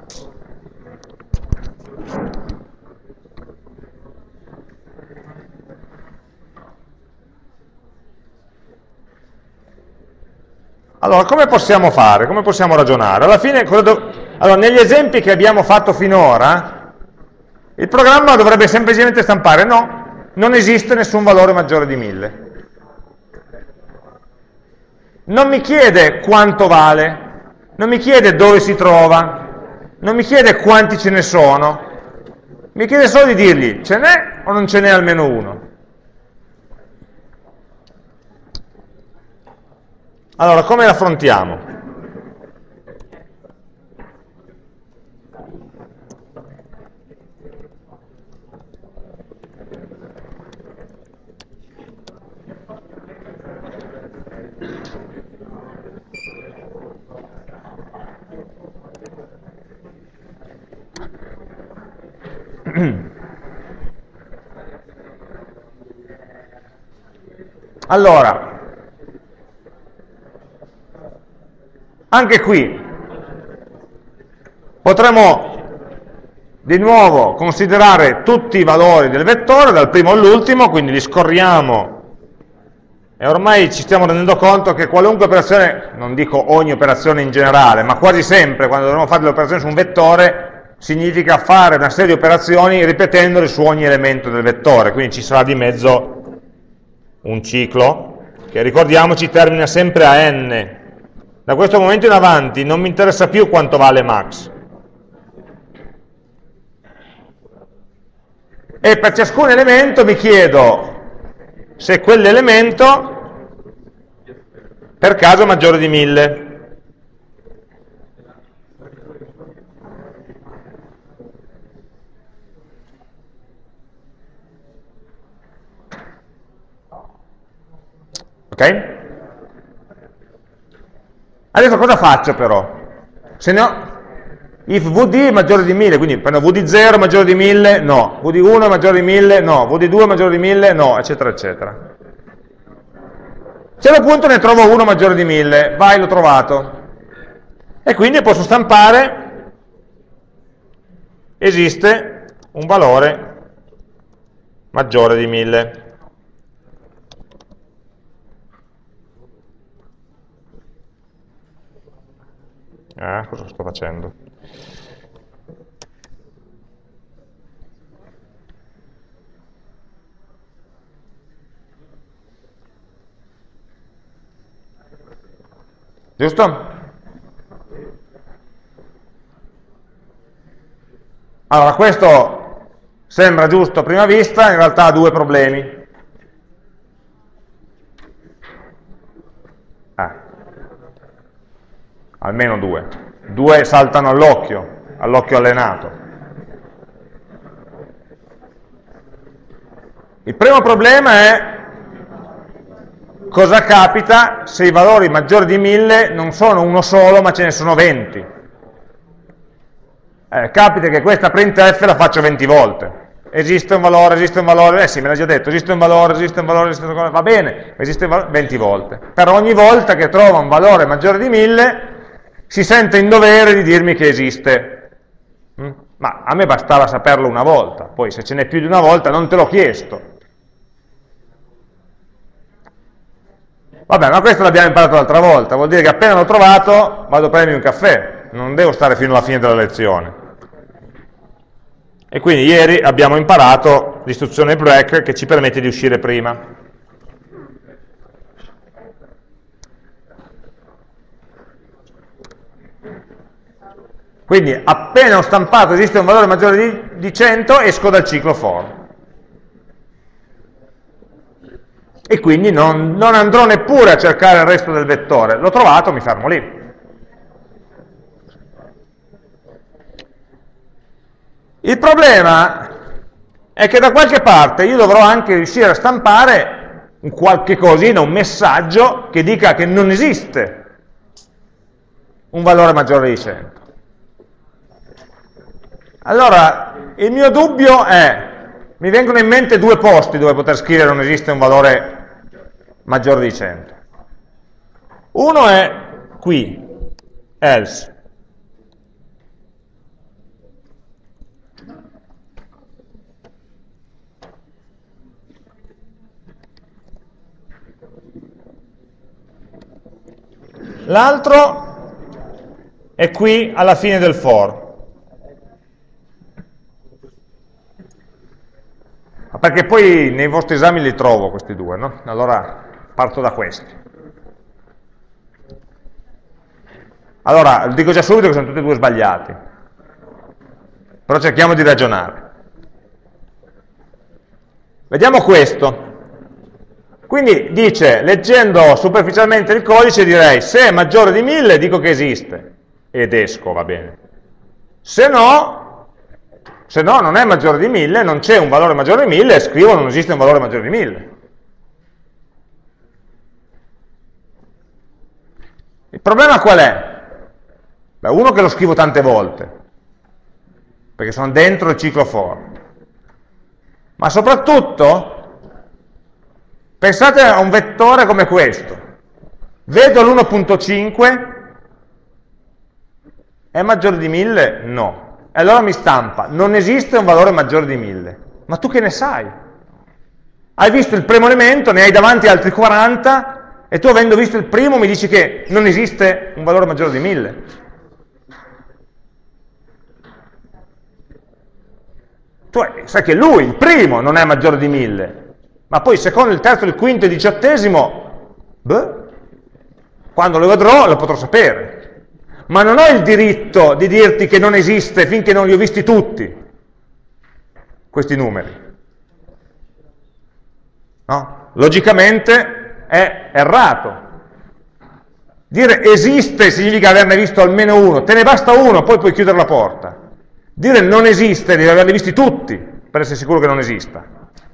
Allora, come possiamo fare? Come possiamo ragionare? Alla fine, allora, negli esempi che abbiamo fatto finora, il programma dovrebbe semplicemente stampare no, non esiste nessun valore maggiore di 1000. Non mi chiede quanto vale, non mi chiede dove si trova, non mi chiede quanti ce ne sono, mi chiede solo di dirgli ce n'è o non ce n'è almeno uno. Allora, come l'affrontiamo? Allora, anche qui potremmo di nuovo considerare tutti i valori del vettore, dal primo all'ultimo, quindi li scorriamo e ormai ci stiamo rendendo conto che qualunque operazione, non dico ogni operazione in generale, ma quasi sempre quando dovremo fare delle operazioni su un vettore significa fare una serie di operazioni ripetendole su ogni elemento del vettore, quindi ci sarà di mezzo un ciclo che, ricordiamoci, termina sempre a n. Da questo momento in avanti non mi interessa più quanto vale max. E per ciascun elemento mi chiedo se quell'elemento per caso è maggiore di 1000. Ok? Adesso cosa faccio però? Se ne ho, if vd è maggiore di 1000, quindi prendo vd0 è maggiore di 1000, no, vd1 è maggiore di 1000, no, vd2 è maggiore di 1000, no, eccetera, eccetera. A un certo punto ne trovo uno maggiore di 1000, vai, l'ho trovato. E quindi posso stampare, esiste un valore maggiore di 1000. Cosa sto facendo? Giusto? Allora, questo sembra giusto a prima vista, in realtà ha due problemi. Almeno due. Due saltano all'occhio allenato. Il primo problema è cosa capita se i valori maggiori di 1000 non sono uno solo, ma ce ne sono 20. Capita che questa printf la faccio 20 volte. Esiste un valore, sì, me l'ha già detto, esiste un valore, va bene, esiste un valore 20 volte. Per ogni volta che trova un valore maggiore di 1000, si sente in dovere di dirmi che esiste. Ma a me bastava saperlo una volta, poi se ce n'è più di una volta non te l'ho chiesto. Vabbè, ma questo l'abbiamo imparato l'altra volta, vuol dire che appena l'ho trovato vado a prendermi un caffè, non devo stare fino alla fine della lezione. E quindi ieri abbiamo imparato l'istruzione break che ci permette di uscire prima. Quindi appena ho stampato esiste un valore maggiore di 100, esco dal ciclo for. E quindi non andrò neppure a cercare il resto del vettore. L'ho trovato, mi fermo lì. Il problema è che da qualche parte io dovrò anche riuscire a stampare un qualche cosina, un messaggio che dica che non esiste un valore maggiore di 100. Allora, il mio dubbio è, mi vengono in mente due posti dove poter scrivere non esiste un valore maggiore di 100. Uno è qui, else. L'altro è qui alla fine del for. Perché poi nei vostri esami li trovo questi due, no? Allora parto da questi. Allora, dico già subito che sono tutti e due sbagliati, però cerchiamo di ragionare. Vediamo questo. Quindi dice, leggendo superficialmente il codice, direi se è maggiore di 1000 dico che esiste, ed esco, va bene. Se no non è maggiore di 1000, non c'è un valore maggiore di 1000, e scrivo non esiste un valore maggiore di 1000. Il problema qual è? Beh, uno che lo scrivo tante volte, perché sono dentro il ciclo for. Ma soprattutto, pensate a un vettore come questo. Vedo l'1.5, è maggiore di 1000? No. E allora mi stampa, non esiste un valore maggiore di 1000. Ma tu che ne sai? Hai visto il primo elemento, ne hai davanti altri 40, e tu avendo visto il primo mi dici che non esiste un valore maggiore di 1000. Tu sai che lui, il primo, non è maggiore di 1000, ma poi il secondo, il terzo, il quinto e il 18esimo, quando lo vedrò lo potrò sapere. Ma non ho il diritto di dirti che non esiste finché non li ho visti tutti, questi numeri. No? Logicamente è errato. Dire esiste significa averne visto almeno uno, te ne basta uno, poi puoi chiudere la porta. Dire non esiste, devi averli visti tutti, per essere sicuro che non esista.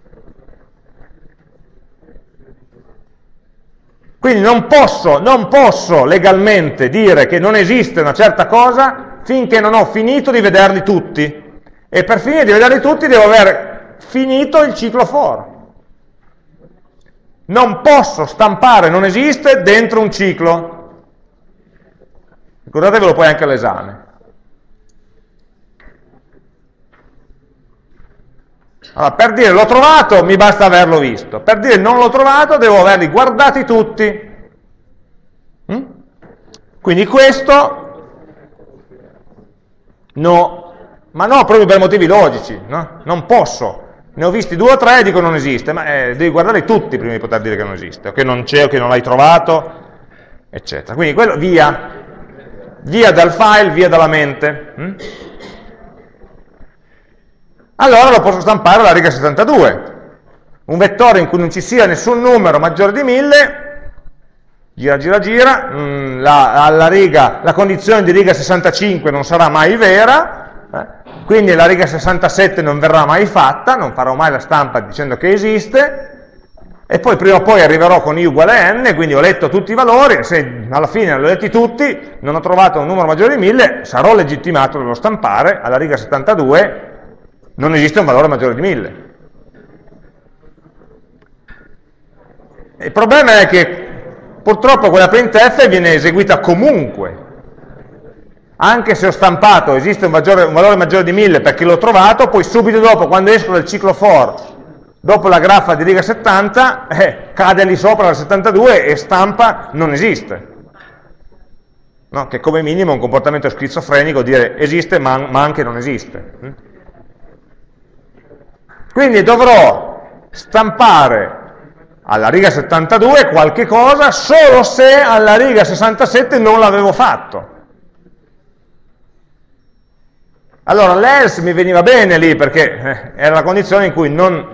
Quindi non posso legalmente dire che non esiste una certa cosa finché non ho finito di vederli tutti. E per finire di vederli tutti devo aver finito il ciclo for. Non posso stampare non esiste dentro un ciclo. Ricordatevelo poi anche all'esame. Allora, per dire l'ho trovato mi basta averlo visto, per dire non l'ho trovato devo averli guardati tutti. Quindi questo no, ma no proprio per motivi logici, no? Non posso, ne ho visti 2 o 3 e dico non esiste, ma devi guardarli tutti prima di poter dire che non esiste, o che non c'è, o che non l'hai trovato, eccetera. Quindi quello via dal file, via dalla mente. Allora lo posso stampare alla riga 72, un vettore in cui non ci sia nessun numero maggiore di 1000, gira, la condizione di riga 65 non sarà mai vera, quindi la riga 67 non verrà mai fatta, non farò mai la stampa dicendo che esiste, e poi prima o poi arriverò con i uguale n, quindi ho letto tutti i valori, se alla fine li ho letti tutti, non ho trovato un numero maggiore di 1000, sarò legittimato dallo stampare, alla riga 72 non esiste un valore maggiore di 1000. Il problema è che purtroppo quella printf viene eseguita comunque, anche se ho stampato esiste un valore maggiore di 1000 perché l'ho trovato, poi subito dopo, quando esco dal ciclo for, dopo la graffa di riga 70, cade lì sopra la 72 e stampa non esiste. No? Che come minimo è un comportamento schizofrenico dire esiste ma anche non esiste. Quindi dovrò stampare alla riga 72 qualche cosa solo se alla riga 67 non l'avevo fatto. Allora l'else mi veniva bene lì perché era la condizione in cui non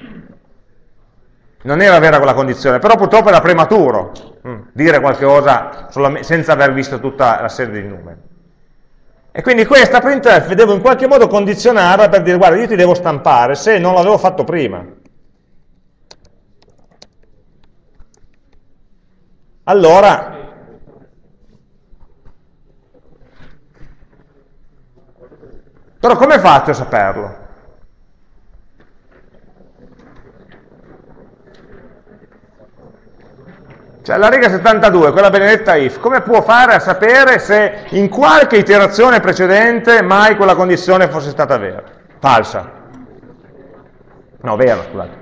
era vera quella condizione, però purtroppo era prematuro dire qualche cosa senza aver visto tutta la serie di numeri. E quindi questa printf devo in qualche modo condizionarla per dire guarda io ti devo stampare se non l'avevo fatto prima. Allora, però come faccio a saperlo? Cioè la riga 72, quella benedetta if, come può fare a sapere se in qualche iterazione precedente mai quella condizione fosse stata vera? Falsa. No, vera, scusate.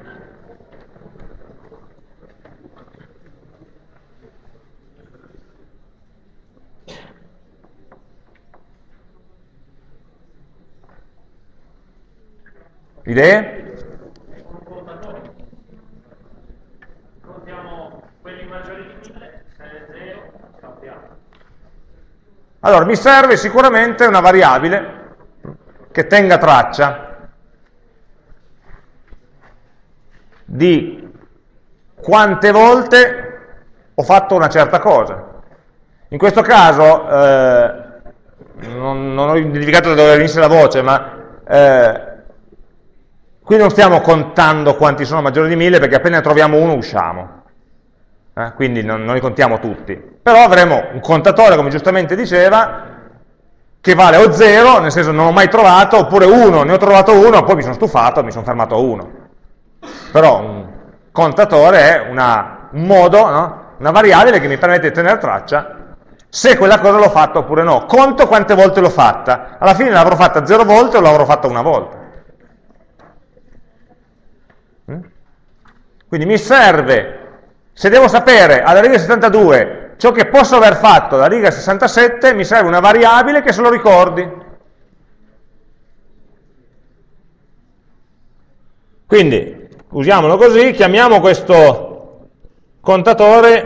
Idee? Allora, mi serve sicuramente una variabile che tenga traccia di quante volte ho fatto una certa cosa. In questo caso, non ho identificato da dove venisse la voce, ma qui non stiamo contando quanti sono maggiori di 1000 perché appena ne troviamo uno usciamo. Quindi non li contiamo tutti, però avremo un contatore, come giustamente diceva, che vale o 0, nel senso non ho mai trovato, oppure 1, ne ho trovato uno, poi mi sono stufato, mi sono fermato a 1. Però un contatore è un modo, no? Una variabile che mi permette di tenere traccia se quella cosa l'ho fatta oppure no. Conto quante volte l'ho fatta, alla fine l'avrò fatta 0 volte o l'avrò fatta una volta. Quindi mi serve, se devo sapere alla riga 72 ciò che posso aver fatto alla riga 67, mi serve una variabile che se lo ricordi. Quindi, usiamolo così, chiamiamo questo contatore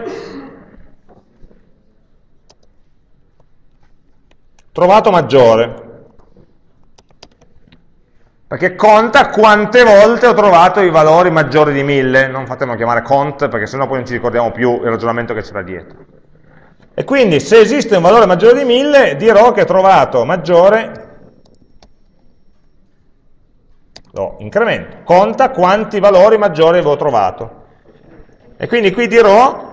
trovato maggiore, perché conta quante volte ho trovato i valori maggiori di 1000, non fatemelo chiamare cont, perché sennò poi non ci ricordiamo più il ragionamento che c'era dietro. E quindi se esiste un valore maggiore di 1000, dirò che ho trovato maggiore, incremento, conta quanti valori maggiori avevo trovato. E quindi qui dirò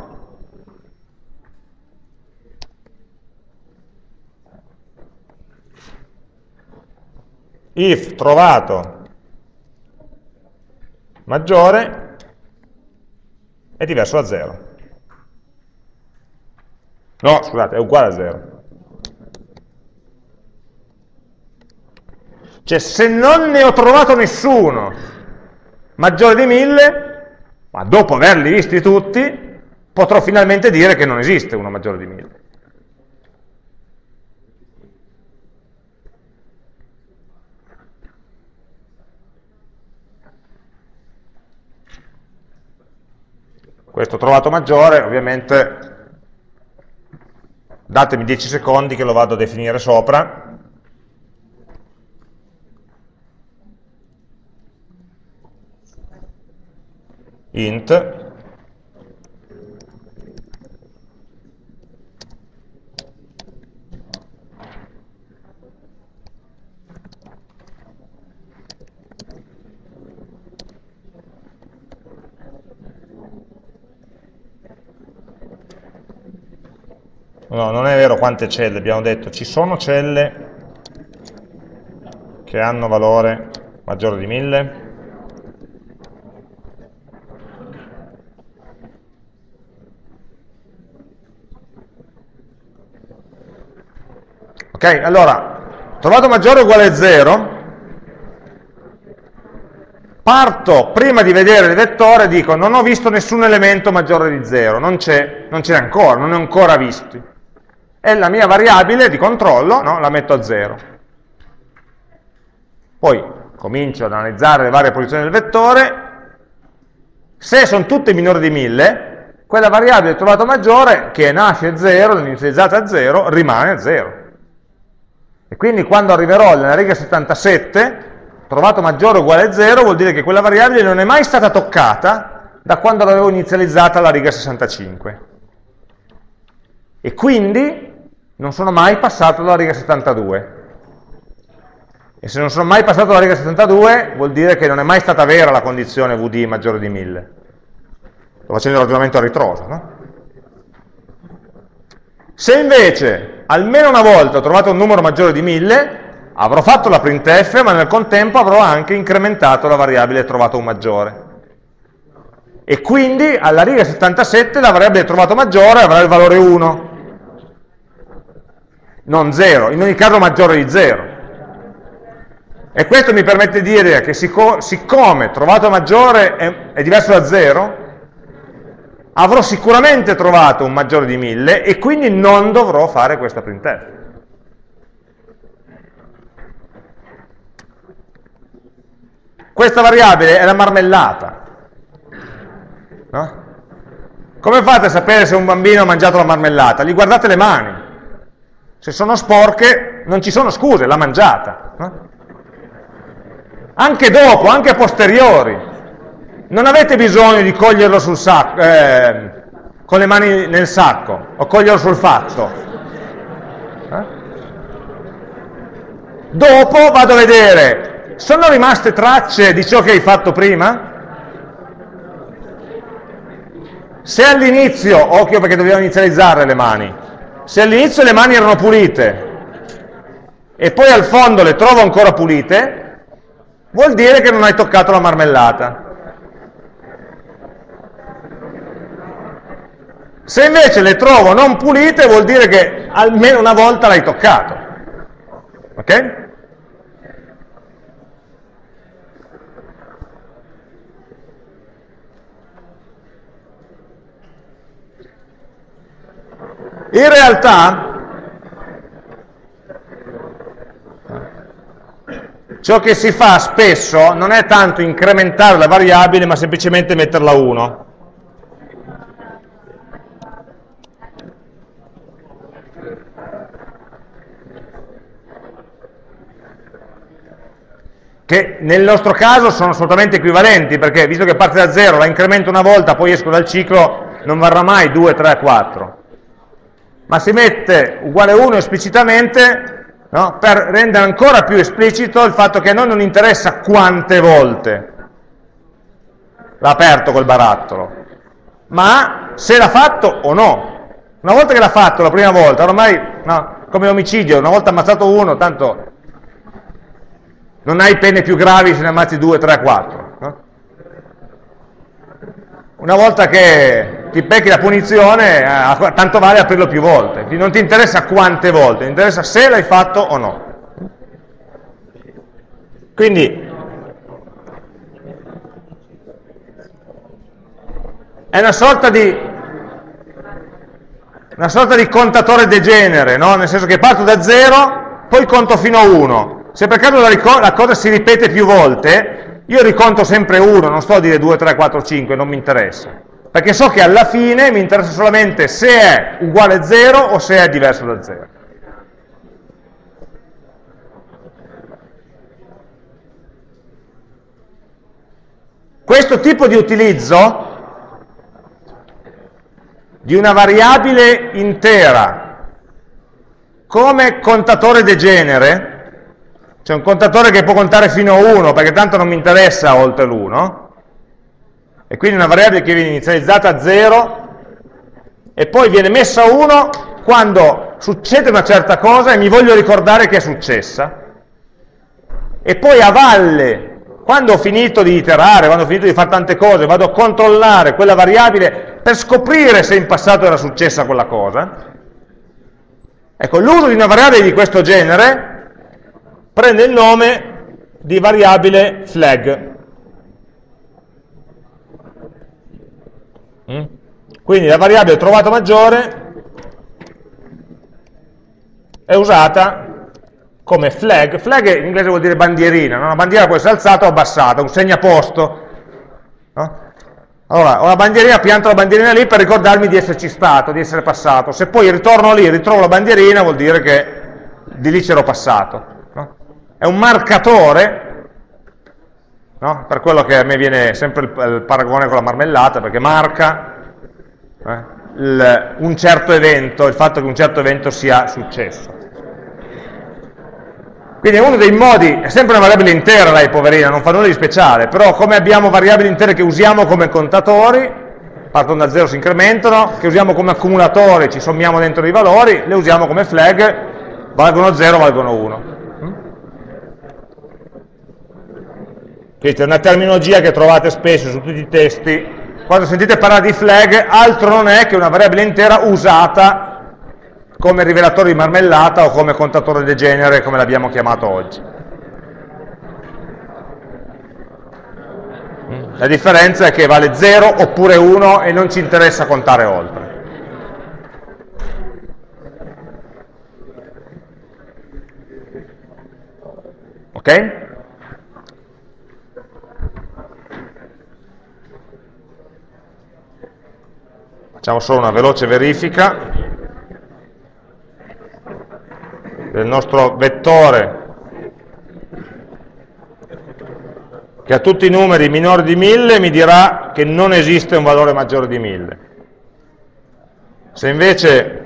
if trovato maggiore è diverso da 0. No, scusate, è uguale a 0. Cioè, se non ne ho trovato nessuno maggiore di 1000, ma dopo averli visti tutti, potrò finalmente dire che non esiste uno maggiore di 1000. Questo trovato maggiore, ovviamente, datemi 10 secondi che lo vado a definire sopra. Int no, non è vero quante celle, abbiamo detto, ci sono celle che hanno valore maggiore di 1000. Ok, allora, trovato maggiore o uguale a 0, parto, prima di vedere il vettore, dico non ho visto nessun elemento maggiore di 0, non c'è ancora, non ne ho ancora visti. E la mia variabile di controllo, no, la metto a 0. Poi comincio ad analizzare le varie posizioni del vettore, se sono tutte minori di 1000, quella variabile trovato maggiore, che nasce a 0, inizializzata a 0, rimane a 0. E quindi quando arriverò nella riga 77, trovato maggiore o uguale a 0, vuol dire che quella variabile non è mai stata toccata da quando l'avevo inizializzata alla riga 65. E quindi non sono mai passato dalla riga 72. E se non sono mai passato dalla riga 72, vuol dire che non è mai stata vera la condizione VD maggiore di 1000. Sto facendo il ragionamento a ritroso, no? Se invece almeno una volta ho trovato un numero maggiore di 1000, avrò fatto la printf, ma nel contempo avrò anche incrementato la variabile trovato un maggiore. E quindi alla riga 77 la variabile trovato maggiore avrà il valore 1, non 0, in ogni caso maggiore di 0. E questo mi permette di dire che siccome trovato maggiore è diverso da 0, avrò sicuramente trovato un maggiore di 1000 e quindi non dovrò fare questa printf. Questa variabile è la marmellata, no? Come fate a sapere se un bambino ha mangiato la marmellata? Gli guardate le mani. Se sono sporche non ci sono scuse, l'ha mangiata, no? Anche dopo, anche a posteriori. Non avete bisogno di coglierlo sul sacco, con le mani nel sacco, o coglierlo sul fatto. Dopo vado a vedere, sono rimaste tracce di ciò che hai fatto prima? Se all'inizio, occhio perché dobbiamo inizializzare le mani, se all'inizio le mani erano pulite e poi al fondo le trovo ancora pulite, vuol dire che non hai toccato la marmellata. Se invece le trovo non pulite, vuol dire che almeno una volta l'hai toccato. Ok? In realtà, ciò che si fa spesso non è tanto incrementare la variabile, ma semplicemente metterla a 1. Che nel nostro caso sono assolutamente equivalenti, perché visto che parte da 0, la incremento una volta, poi esco dal ciclo, non varrà mai 2, 3, 4. Ma si mette uguale 1 esplicitamente, no? Per rendere ancora più esplicito il fatto che a noi non interessa quante volte l'ha aperto quel barattolo, ma se l'ha fatto o no. Una volta che l'ha fatto la prima volta, ormai, no, come l'omicidio, una volta ammazzato uno, tanto non hai pene più gravi se ne ammazzi 2, 3, 4. No? Una volta che ti becchi la punizione, tanto vale aprirlo più volte. Non ti interessa quante volte, ti interessa se l'hai fatto o no. Quindi è una sorta di contatore degenere, no? Nel senso che parto da 0, poi conto fino a 1. Se per caso la cosa si ripete più volte, io riconto sempre 1, non sto a dire 2, 3, 4, 5, non mi interessa. Perché so che alla fine mi interessa solamente se è uguale a 0 o se è diverso da 0. Questo tipo di utilizzo di una variabile intera come contatore degenere, cioè un contatore che può contare fino a 1, perché tanto non mi interessa oltre l'1, e quindi una variabile che viene inizializzata a 0 e poi viene messa a 1 quando succede una certa cosa e mi voglio ricordare che è successa, e poi a valle, quando ho finito di iterare, quando ho finito di fare tante cose, vado a controllare quella variabile per scoprire se in passato era successa quella cosa. Ecco, l'uso di una variabile di questo genere prende il nome di variabile flag. Quindi la variabile trovato maggiore è usata come flag. Flag in inglese vuol dire bandierina, no? Una bandiera può essere alzata o abbassata, un segnaposto, no? Allora, ho la bandierina, pianto la bandierina lì per ricordarmi di esserci stato, di essere passato. Se poi ritorno lì e ritrovo la bandierina, vuol dire che di lì c'ero passato, no? È un marcatore, no? Per quello che a me viene sempre il paragone con la marmellata, perché marca un certo evento, il fatto che un certo evento sia successo. Quindi è uno dei modi, è sempre una variabile intera, dai, poverina, non fa nulla di speciale, però come abbiamo variabili intere che usiamo come contatori, partono da 0, si incrementano, che usiamo come accumulatori, ci sommiamo dentro dei valori, le usiamo come flag, valgono 0, valgono 1. Questa è una terminologia che trovate spesso su tutti i testi. Quando sentite parlare di flag, altro non è che una variabile intera usata come rivelatore di marmellata o come contatore degenere, come l'abbiamo chiamato oggi. La differenza è che vale 0 oppure 1 e non ci interessa contare oltre. Ok? Facciamo solo una veloce verifica del nostro vettore che a tutti i numeri minori di 1000 mi dirà che non esiste un valore maggiore di 1000. Se invece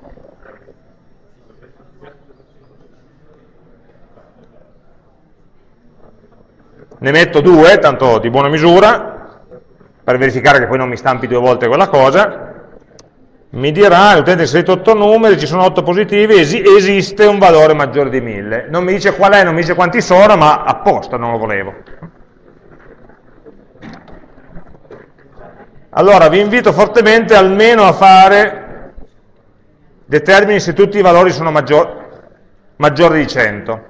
ne metto 2, tanto di buona misura, per verificare che poi non mi stampi 2 volte quella cosa, mi dirà, l'utente ha inserito 8 numeri, ci sono 8 positivi, esiste un valore maggiore di 1000. Non mi dice qual è, non mi dice quanti sono, ma apposta non lo volevo. Allora vi invito fortemente almeno a fare, determini se tutti i valori sono maggiori di 100,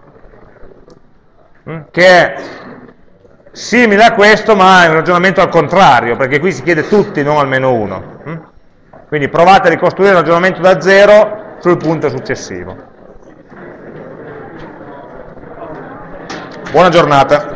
che è simile a questo, ma è un ragionamento al contrario, perché qui si chiede tutti, non almeno uno. Quindi provate a ricostruire il ragionamento da 0 sul punto successivo. Buona giornata.